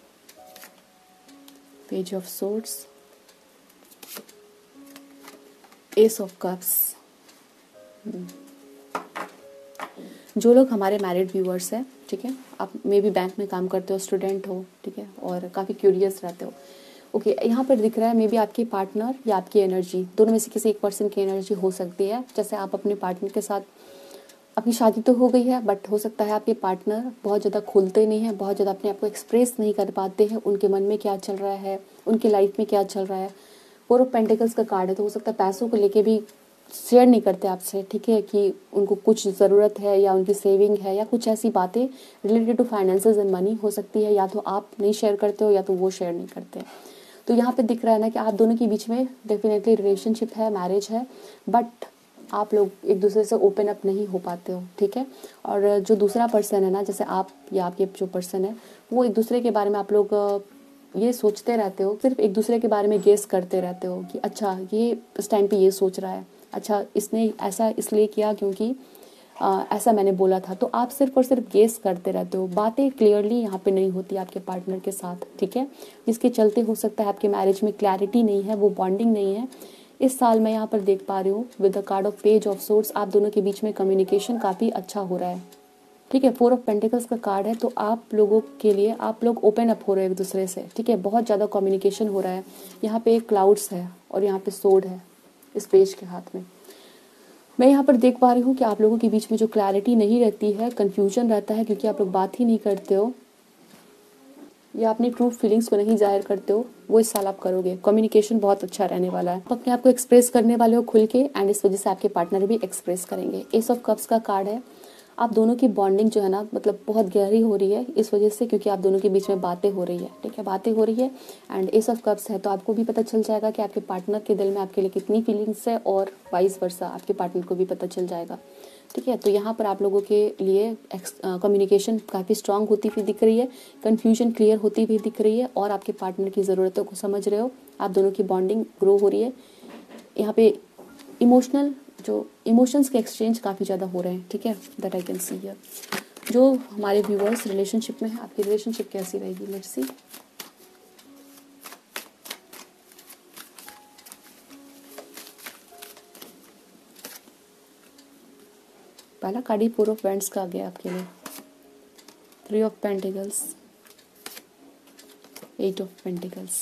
[SPEAKER 1] page of swords, ace of cups. जो लोग हमारे मैरिड व्यूअर्स हैं, ठीक है, आप मे बी बैंक में काम करते हो, स्टूडेंट हो, ठीक है, और काफ़ी क्यूरियस रहते हो, ओके okay, यहाँ पर दिख रहा है मे बी आपके पार्टनर या आपकी एनर्जी, दोनों में से किसी एक पर्सन की एनर्जी हो सकती है। जैसे आप अपने पार्टनर के साथ, अपनी शादी तो हो गई है बट हो सकता है आपके पार्टनर बहुत ज़्यादा खुलते नहीं हैं, बहुत ज़्यादा अपने आप को एक्सप्रेस नहीं कर पाते हैं, उनके मन में क्या चल रहा है, उनकी लाइफ में क्या चल रहा है। फोर ऑफ पेंटिकल्स का कार्ड है, तो हो सकता है पैसों को लेके भी शेयर नहीं करते आपसे, ठीक है, कि उनको कुछ ज़रूरत है या उनकी सेविंग है या कुछ ऐसी बातें related to finances and money हो सकती है, या तो आप नहीं शेयर करते हो या तो वो शेयर नहीं करते। तो यहाँ पे दिख रहा है ना कि आप दोनों के बीच में डेफिनेटली रिलेशनशिप है, मैरिज है, बट आप लोग एक दूसरे से ओपन अप नहीं हो पाते हो, ठीक है। और जो दूसरा पर्सन है ना, जैसे आप या आपके जो पर्सन है, वो एक दूसरे के बारे में आप लोग ये सोचते रहते हो, सिर्फ एक दूसरे के बारे में गेस करते रहते हो कि अच्छा ये इस टाइम पे ये सोच रहा है, अच्छा इसने ऐसा इसलिए किया क्योंकि आ, ऐसा मैंने बोला था। तो आप सिर्फ और सिर्फ गेस करते रहते हो, बातें क्लियरली यहाँ पे नहीं होती आपके पार्टनर के साथ, ठीक है, जिसके चलते हो सकता है आपके मैरिज में क्लैरिटी नहीं है, वो बॉन्डिंग नहीं है। इस साल मैं यहाँ पर देख पा रही हूँ with the card of page of swords, आप दोनों के बीच में कम्युनिकेशन काफ़ी अच्छा हो रहा है, ठीक है। फोर ऑफ पेंटिकल्स का कार्ड है, तो आप लोगों के लिए आप लोग ओपन अप हो रहे हो एक दूसरे से, ठीक है, बहुत ज़्यादा कम्युनिकेशन हो रहा है। यहाँ पे क्लाउड्स है और यहाँ पे सोर्ड है इस पेज के हाथ में। मैं यहाँ पर देख पा रही हूँ कि आप लोगों के बीच में जो क्लैरिटी नहीं रहती है, कन्फ्यूजन रहता है क्योंकि आप लोग बात ही नहीं करते हो या अपनी ट्रू फीलिंग्स को नहीं जाहिर करते हो, वो इस साल आप करोगे। कम्युनिकेशन बहुत अच्छा रहने वाला है, आप अपने आप को एक्सप्रेस करने वाले हो खुल के, एंड इस वजह से आपके पार्टनर भी एक्सप्रेस करेंगे। एस ऑफ कप्स का कार्ड है, आप दोनों की बॉन्डिंग जो है ना मतलब बहुत गहरी हो रही है इस वजह से, क्योंकि आप दोनों के बीच में बातें हो रही है, ठीक है, बातें हो रही है एंड एस ऑफ कप्स है, तो आपको भी पता चल जाएगा कि आपके पार्टनर के दिल में आपके लिए कितनी फीलिंग्स है, और वाइस वर्सा आपके पार्टनर को भी पता चल जाएगा, ठीक है। तो यहाँ पर आप लोगों के लिए कम्युनिकेशन काफ़ी स्ट्रांग होती हुई दिख रही है, कन्फ्यूजन क्लियर होती हुई दिख रही है, और आपके पार्टनर की ज़रूरतों को समझ रहे हो, आप दोनों की बॉन्डिंग ग्रो हो रही है। यहाँ पे इमोशनल जो इमोशंस के एक्सचेंज काफ़ी ज़्यादा हो रहे हैं, ठीक है, that I can see here. जो हमारे व्यूअर्स रिलेशनशिप में है, आपकी रिलेशनशिप कैसी रहेगी, लेट्स सी। पहला कार्ड ही फोर ऑफ वैंड्स का आ गया आपके लिए, three of pentacles, eight of pentacles,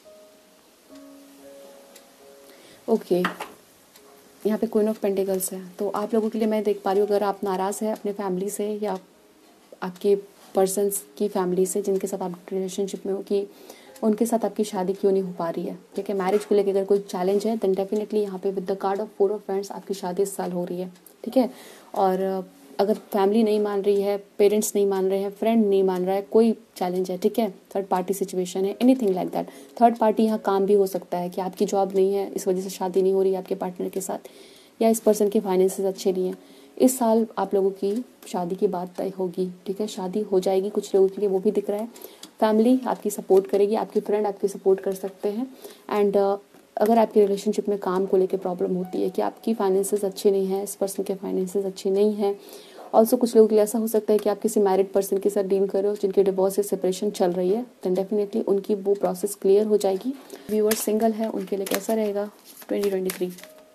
[SPEAKER 1] okay. यहाँ पे क्वीन ऑफ पेंटिकल्स है, तो आप लोगों के लिए मैं देख पा रही हूँ अगर आप नाराज़ हैं अपने फैमिली से या आपके पर्सन्स की फैमिली से जिनके साथ आप रिलेशनशिप में हो, कि उनके साथ आपकी शादी क्यों नहीं हो पा रही है, ठीक है, मैरिज को लेकर अगर कोई चैलेंज है देन डेफिनेटली यहाँ पे with the card of four of wands आपकी शादी इस साल हो रही है, ठीक है। और अगर फैमिली नहीं मान रही है, पेरेंट्स नहीं मान रहे हैं, फ्रेंड नहीं मान रहा है, कोई चैलेंज है, ठीक है, थर्ड पार्टी सिचुएशन है, anything like that, third party यहाँ काम भी हो सकता है कि आपकी जॉब नहीं है इस वजह से शादी नहीं हो रही है आपके पार्टनर के साथ, या इस पर्सन के फाइनेंसेस अच्छे नहीं हैं। इस साल आप लोगों की शादी की बात तय होगी, ठीक है, शादी हो जाएगी कुछ लोगों के लिए, वो भी दिख रहा है। फैमिली आपकी सपोर्ट करेगी, आपके फ्रेंड आपकी सपोर्ट कर सकते हैं, एंड uh, अगर आपके रिलेशनशिप में काम को लेकर प्रॉब्लम होती है कि आपकी फाइनेंसेस अच्छे नहीं हैं, इस पर्सन के फाइनेंसेस अच्छे नहीं हैं, ऑल्सो कुछ लोगों के लिए ऐसा हो सकता है कि आप किसी मैरिड पर्सन के साथ डील कर रहे हो जिनके डिवोर्स से सेपरेशन चल रही है, देन डेफिनेटली उनकी वो प्रोसेस क्लियर हो जाएगी। व्यूअर सिंगल है उनके लिए कैसा रहेगा twenty twenty three.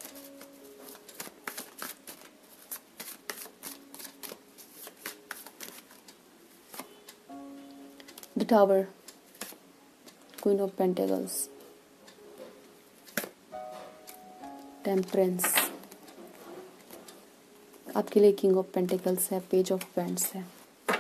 [SPEAKER 1] The tower, queen of pentacles, temperance, आपके लिए किंग ऑफ पेंटिकल्स है, पेज ऑफ पेंट्स है।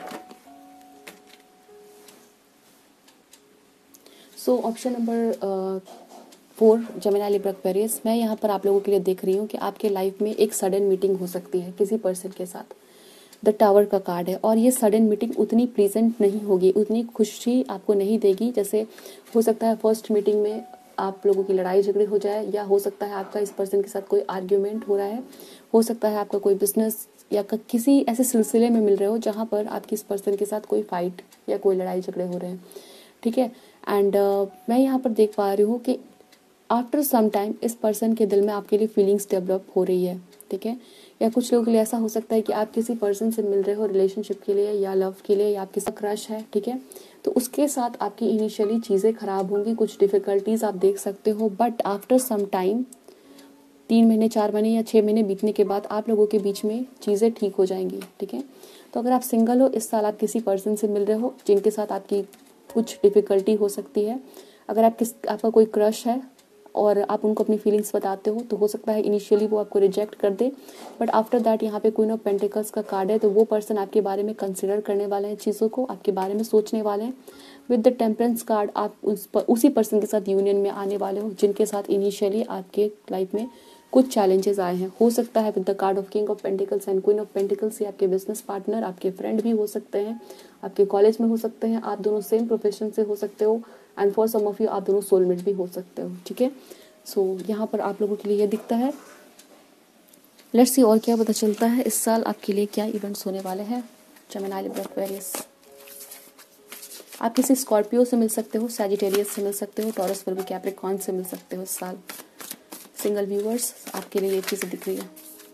[SPEAKER 1] So option number four Gemini Libra Aquarius, मैं यहाँ पर आप लोगों के लिए देख रही हूँ कि आपके लाइफ में एक सडन मीटिंग हो सकती है किसी पर्सन के साथ। द टावर का कार्ड है और ये सडन मीटिंग उतनी प्लीजेंट नहीं होगी, उतनी खुशी आपको नहीं देगी। जैसे हो सकता है फर्स्ट मीटिंग में आप लोगों की लड़ाई झगड़े हो जाए, या हो सकता है आपका इस पर्सन के साथ कोई आर्ग्यूमेंट हो रहा है, हो सकता है आपका कोई बिजनेस या किसी ऐसे सिलसिले में मिल रहे हो जहाँ पर आपकी इस पर्सन के साथ कोई फाइट या कोई लड़ाई झगड़े हो रहे हैं, ठीक है। एंड uh, मैं यहाँ पर देख पा रही हूँ कि आफ्टर सम टाइम इस पर्सन के दिल में आपके लिए फीलिंग्स डेवलप हो रही है, ठीक है। या कुछ लोगों के लिए ऐसा हो सकता है कि आप किसी पर्सन से मिल रहे हो रिलेशनशिप के लिए या लव के लिए, या आपके साथ क्रश है, ठीक है। तो उसके साथ आपकी इनिशियली चीज़ें खराब होंगी, कुछ डिफ़िकल्टीज आप देख सकते हो, बट आफ्टर सम टाइम तीन महीने चार महीने या छः महीने बीतने के बाद आप लोगों के बीच में चीज़ें ठीक हो जाएंगी, ठीक है। तो अगर आप सिंगल हो, इस साल आप किसी पर्सन से मिल रहे हो जिनके साथ आपकी कुछ डिफ़िकल्टी हो सकती है। अगर आप किस आपका कोई क्रश है और आप उनको अपनी फीलिंग्स बताते हो, तो हो सकता है इनिशियली वो आपको रिजेक्ट कर दे, बट आफ्टर दैट यहाँ पे क्वीन ऑफ पेंटिकल्स का कार्ड है, तो वो पर्सन आपके बारे में कंसिडर करने वाले हैं, चीज़ों को आपके बारे में सोचने वाले हैं। विद द टेम्परेंस कार्ड आप उस पर, उसी पर्सन के साथ यूनियन में आने वाले हो जिनके साथ इनिशियली आपके लाइफ में कुछ चैलेंजेस आए हैं। हो सकता है with the card of king of pentacles and queen of pentacles, ये आपके बिजनेस पार्टनर, आपके फ्रेंड भी हो सकते हैं, आपके कॉलेज में हो सकते हैं, आप दोनों सेम प्रोफेशन से हो सकते हो, and for some of you आप दोनों सोलमेट भी हो सकते हो, ठीक है। सो so, यहाँ पर आप लोगों के लिए ये दिखता है। लेट्स सी और क्या पता चलता है इस साल आपके लिए क्या इवेंट्स होने वाले हैं। जेमिनी लिब्रा एक्वेरियस, आप किसी स्कॉर्पियो से मिल सकते हो, सैजिटेरियस से मिल सकते हो, टॉरस वर्गो कैप्रिकॉर्न से मिल सकते हो इस साल। सिंगल व्यूअर्स आपके लिए ये चीज़ें दिख रही है।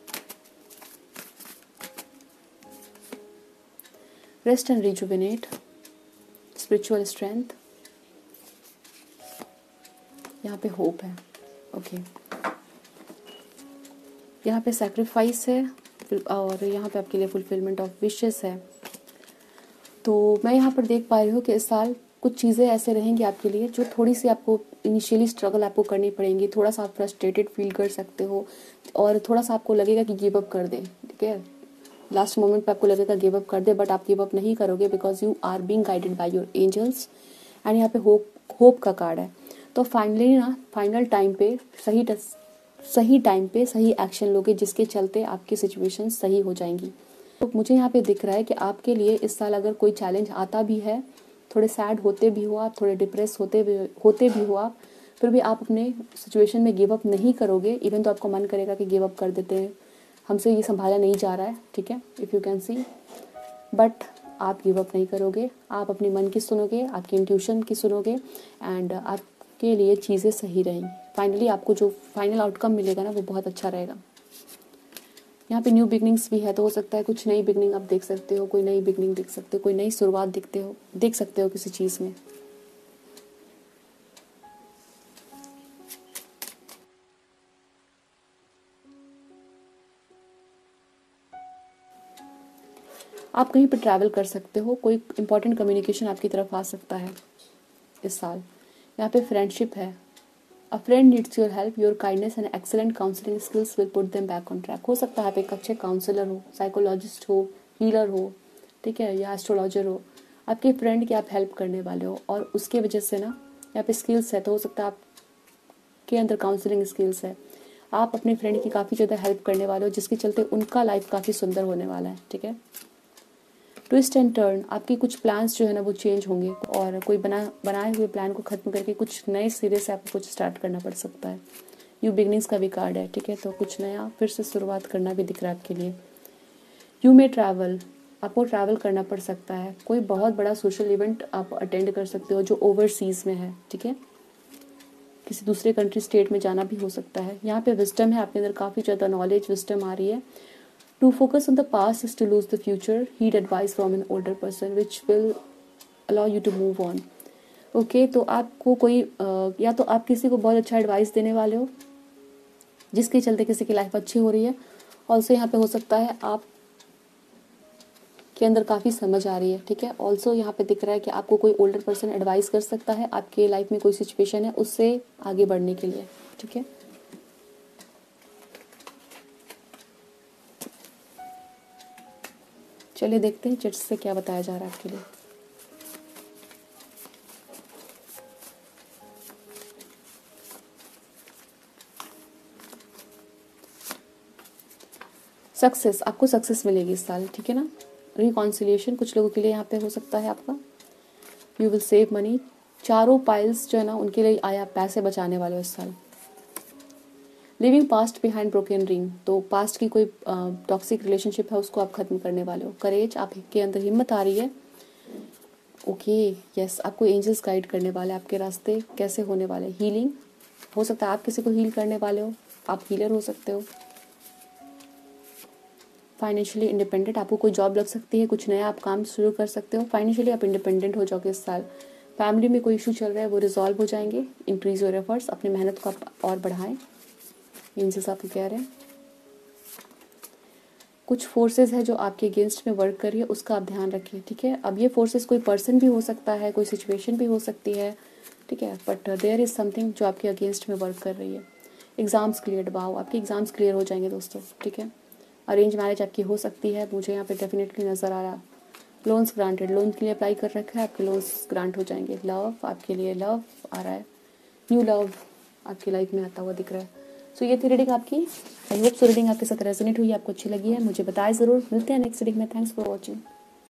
[SPEAKER 1] Rest and rejuvenate, spiritual strength, यहाँ पे होप है, ओके okay. यहाँ पे सैक्रिफाइस है और यहाँ पे आपके लिए फुलफिलमेंट ऑफ विशेस है। तो मैं यहाँ पर देख पा रही हूँ कि इस साल कुछ चीज़ें ऐसे रहेंगी आपके लिए जो थोड़ी सी आपको इनिशियली स्ट्रगल आपको करनी पड़ेंगी, थोड़ा सा आप फ्रस्ट्रेटेड फील कर सकते हो और थोड़ा सा आपको लगेगा कि गिव अप कर दें, ठीक है। लास्ट मोमेंट पे आपको लगेगा गिव अप कर दे, बट आप गिव अप नहीं करोगे because you are being guided by your angels. And यहाँ पे होप होप का कार्ड है। तो फाइनली ना फाइनल टाइम पे सही सही टाइम पे सही एक्शन लोगे जिसके चलते आपकी सिचुएशन सही हो जाएंगी। तो मुझे यहाँ पे दिख रहा है कि आपके लिए इस साल अगर कोई चैलेंज आता भी है, थोड़े सैड होते भी हो आप, थोड़े डिप्रेस होते भी होते भी हो आप, फिर भी आप अपने सिचुएशन में गिव अप नहीं करोगे। इवन तो आपको मन करेगा कि गिव अप कर देते हैं, हमसे ये संभाला नहीं जा रहा है, ठीक है, if you can see, but आप गिव अप नहीं करोगे। आप अपने मन की सुनोगे, आपकी इंट्यूशन की सुनोगे, एंड आपके लिए चीज़ें सही रहेंगी। फाइनली आपको जो फाइनल आउटकम मिलेगा ना वो बहुत अच्छा रहेगा। यहाँ पे न्यू बिगनिंग्स भी है, तो हो सकता है कुछ नई बिगनिंग आप देख सकते हो, कोई नई बिगनिंग देख सकते हो, कोई नई शुरुआत दिखते हो देख सकते हो किसी चीज़ में। आप कहीं पर ट्रैवल कर सकते हो, कोई इंपॉर्टेंट कम्युनिकेशन आपकी तरफ आ सकता है इस साल। यहाँ पे फ्रेंडशिप है, a friend needs your help, your kindness and excellent counselling skills will put them back on track. हो सकता है आप एक अच्छे काउंसलर हो, साइकोलॉजिस्ट हो, हीलर हो, ठीक है, या एस्ट्रोलॉजर हो, आपके फ्रेंड की आप हेल्प करने वाले हो और उसके वजह से ना यहाँ पे स्किल्स है, तो हो सकता है आपके अंदर काउंसलिंग स्किल्स है, आप अपने फ्रेंड की काफ़ी ज़्यादा हेल्प करने वाले हो जिसके चलते उनका लाइफ काफ़ी सुंदर होने वाला है, ठीक है। ट्विस्ट एंड टर्न, आपकी कुछ प्लान्स जो है ना वो चेंज होंगे और कोई बना बनाए हुए प्लान को ख़त्म करके कुछ नए सिरे से आपको कुछ स्टार्ट करना पड़ सकता है। यू बिगनिंग्स का भी कार्ड है, ठीक है, तो कुछ नया फिर से शुरुआत करना भी दिख रहा है आपके लिए। यू मे ट्रैवल, आपको ट्रैवल करना पड़ सकता है, कोई बहुत बड़ा सोशल इवेंट आप अटेंड कर सकते हो जो ओवरसीज़ में है, ठीक है, किसी दूसरे कंट्री स्टेट में जाना भी हो सकता है। यहाँ पे विजडम है, आपके अंदर काफ़ी ज़्यादा नॉलेज विजडम आ रही है। To focus on the past is to lose the future, heed advice from an older person which will allow you to move on. Okay, तो आपको कोई uh, या तो आप किसी को बहुत अच्छा एडवाइस देने वाले हो जिसके चलते किसी की लाइफ अच्छी हो रही है। ऑल्सो यहाँ पे हो सकता है आप के अंदर काफ़ी समझ आ रही है, ठीक है। ऑल्सो यहाँ पे दिख रहा है कि आपको कोई ओल्डर पर्सन एडवाइस कर सकता है आपके लाइफ में कोई सिचुएशन है उससे आगे बढ़ने के लिए, ठीक है। चलिए देखते हैं चिट्स से क्या बताया जा रहा है आपके लिए। सक्सेस, आपको सक्सेस मिलेगी इस साल, ठीक है ना। रिकॉन्सिलिएशन कुछ लोगों के लिए यहाँ पे हो सकता है आपका। यू विल सेव मनी, चारों पाइल्स जो है ना उनके लिए आया पैसे बचाने वाले हो इस साल। Living past behind broken ring, तो पास्ट की कोई टॉक्सिक uh, रिलेशनशिप है उसको आप खत्म करने वाले हो। करेज, आपके अंदर हिम्मत आ रही है। ओके यस, आपको एंजल्स गाइड करने वाले, आपके रास्ते कैसे होने वाले। हीलिंग, हो सकता है आप किसी को हील करने वाले हो, आप हीलर हो सकते हो। फाइनेंशियली इंडिपेंडेंट, आपको कोई जॉब लग सकती है, कुछ नया आप काम शुरू कर सकते हो। फाइनेंशियली आप इंडिपेंडेंट हो जाओगे इस साल। फैमिली में कोई इशू चल रहा है वो रिजॉल्व हो जाएंगे। इंक्रीज योर एफर्ट्स, अपनी मेहनत को आप और बढ़ाएं, एंजल्स आपको कह रहे हैं। कुछ फोर्सेस है जो आपके अगेंस्ट में वर्क कर रही है, उसका आप ध्यान रखिए, ठीक है। अब ये फोर्सेस कोई पर्सन भी हो सकता है, कोई सिचुएशन भी हो सकती है, ठीक है, बट देयर इज समथिंग जो आपके अगेंस्ट में वर्क कर रही है। एग्जाम्स क्लियर, वाओ आपके एग्जाम्स क्लियर हो जाएंगे दोस्तों, ठीक है। अरेंज मैरिज आपकी हो सकती है, मुझे यहाँ पे डेफिनेटली नज़र आ रहा। लोन्स ग्रांटेड, लोन के लिए अप्लाई कर रखा है, आपके लोन्स ग्रांट हो जाएंगे। लव, आपके लिए लव आ रहा है, न्यू लव आपकी लाइफ में आता हुआ दिख रहा है। सो so, ये थी रीडिंग आपकी। आई होप सो रीडिंग आपके साथ रेजोनेट हुई, आपको अच्छी लगी है, मुझे बताएं ज़रूर। मिलते हैं नेक्स्ट रीडिंग में। Thanks for watching.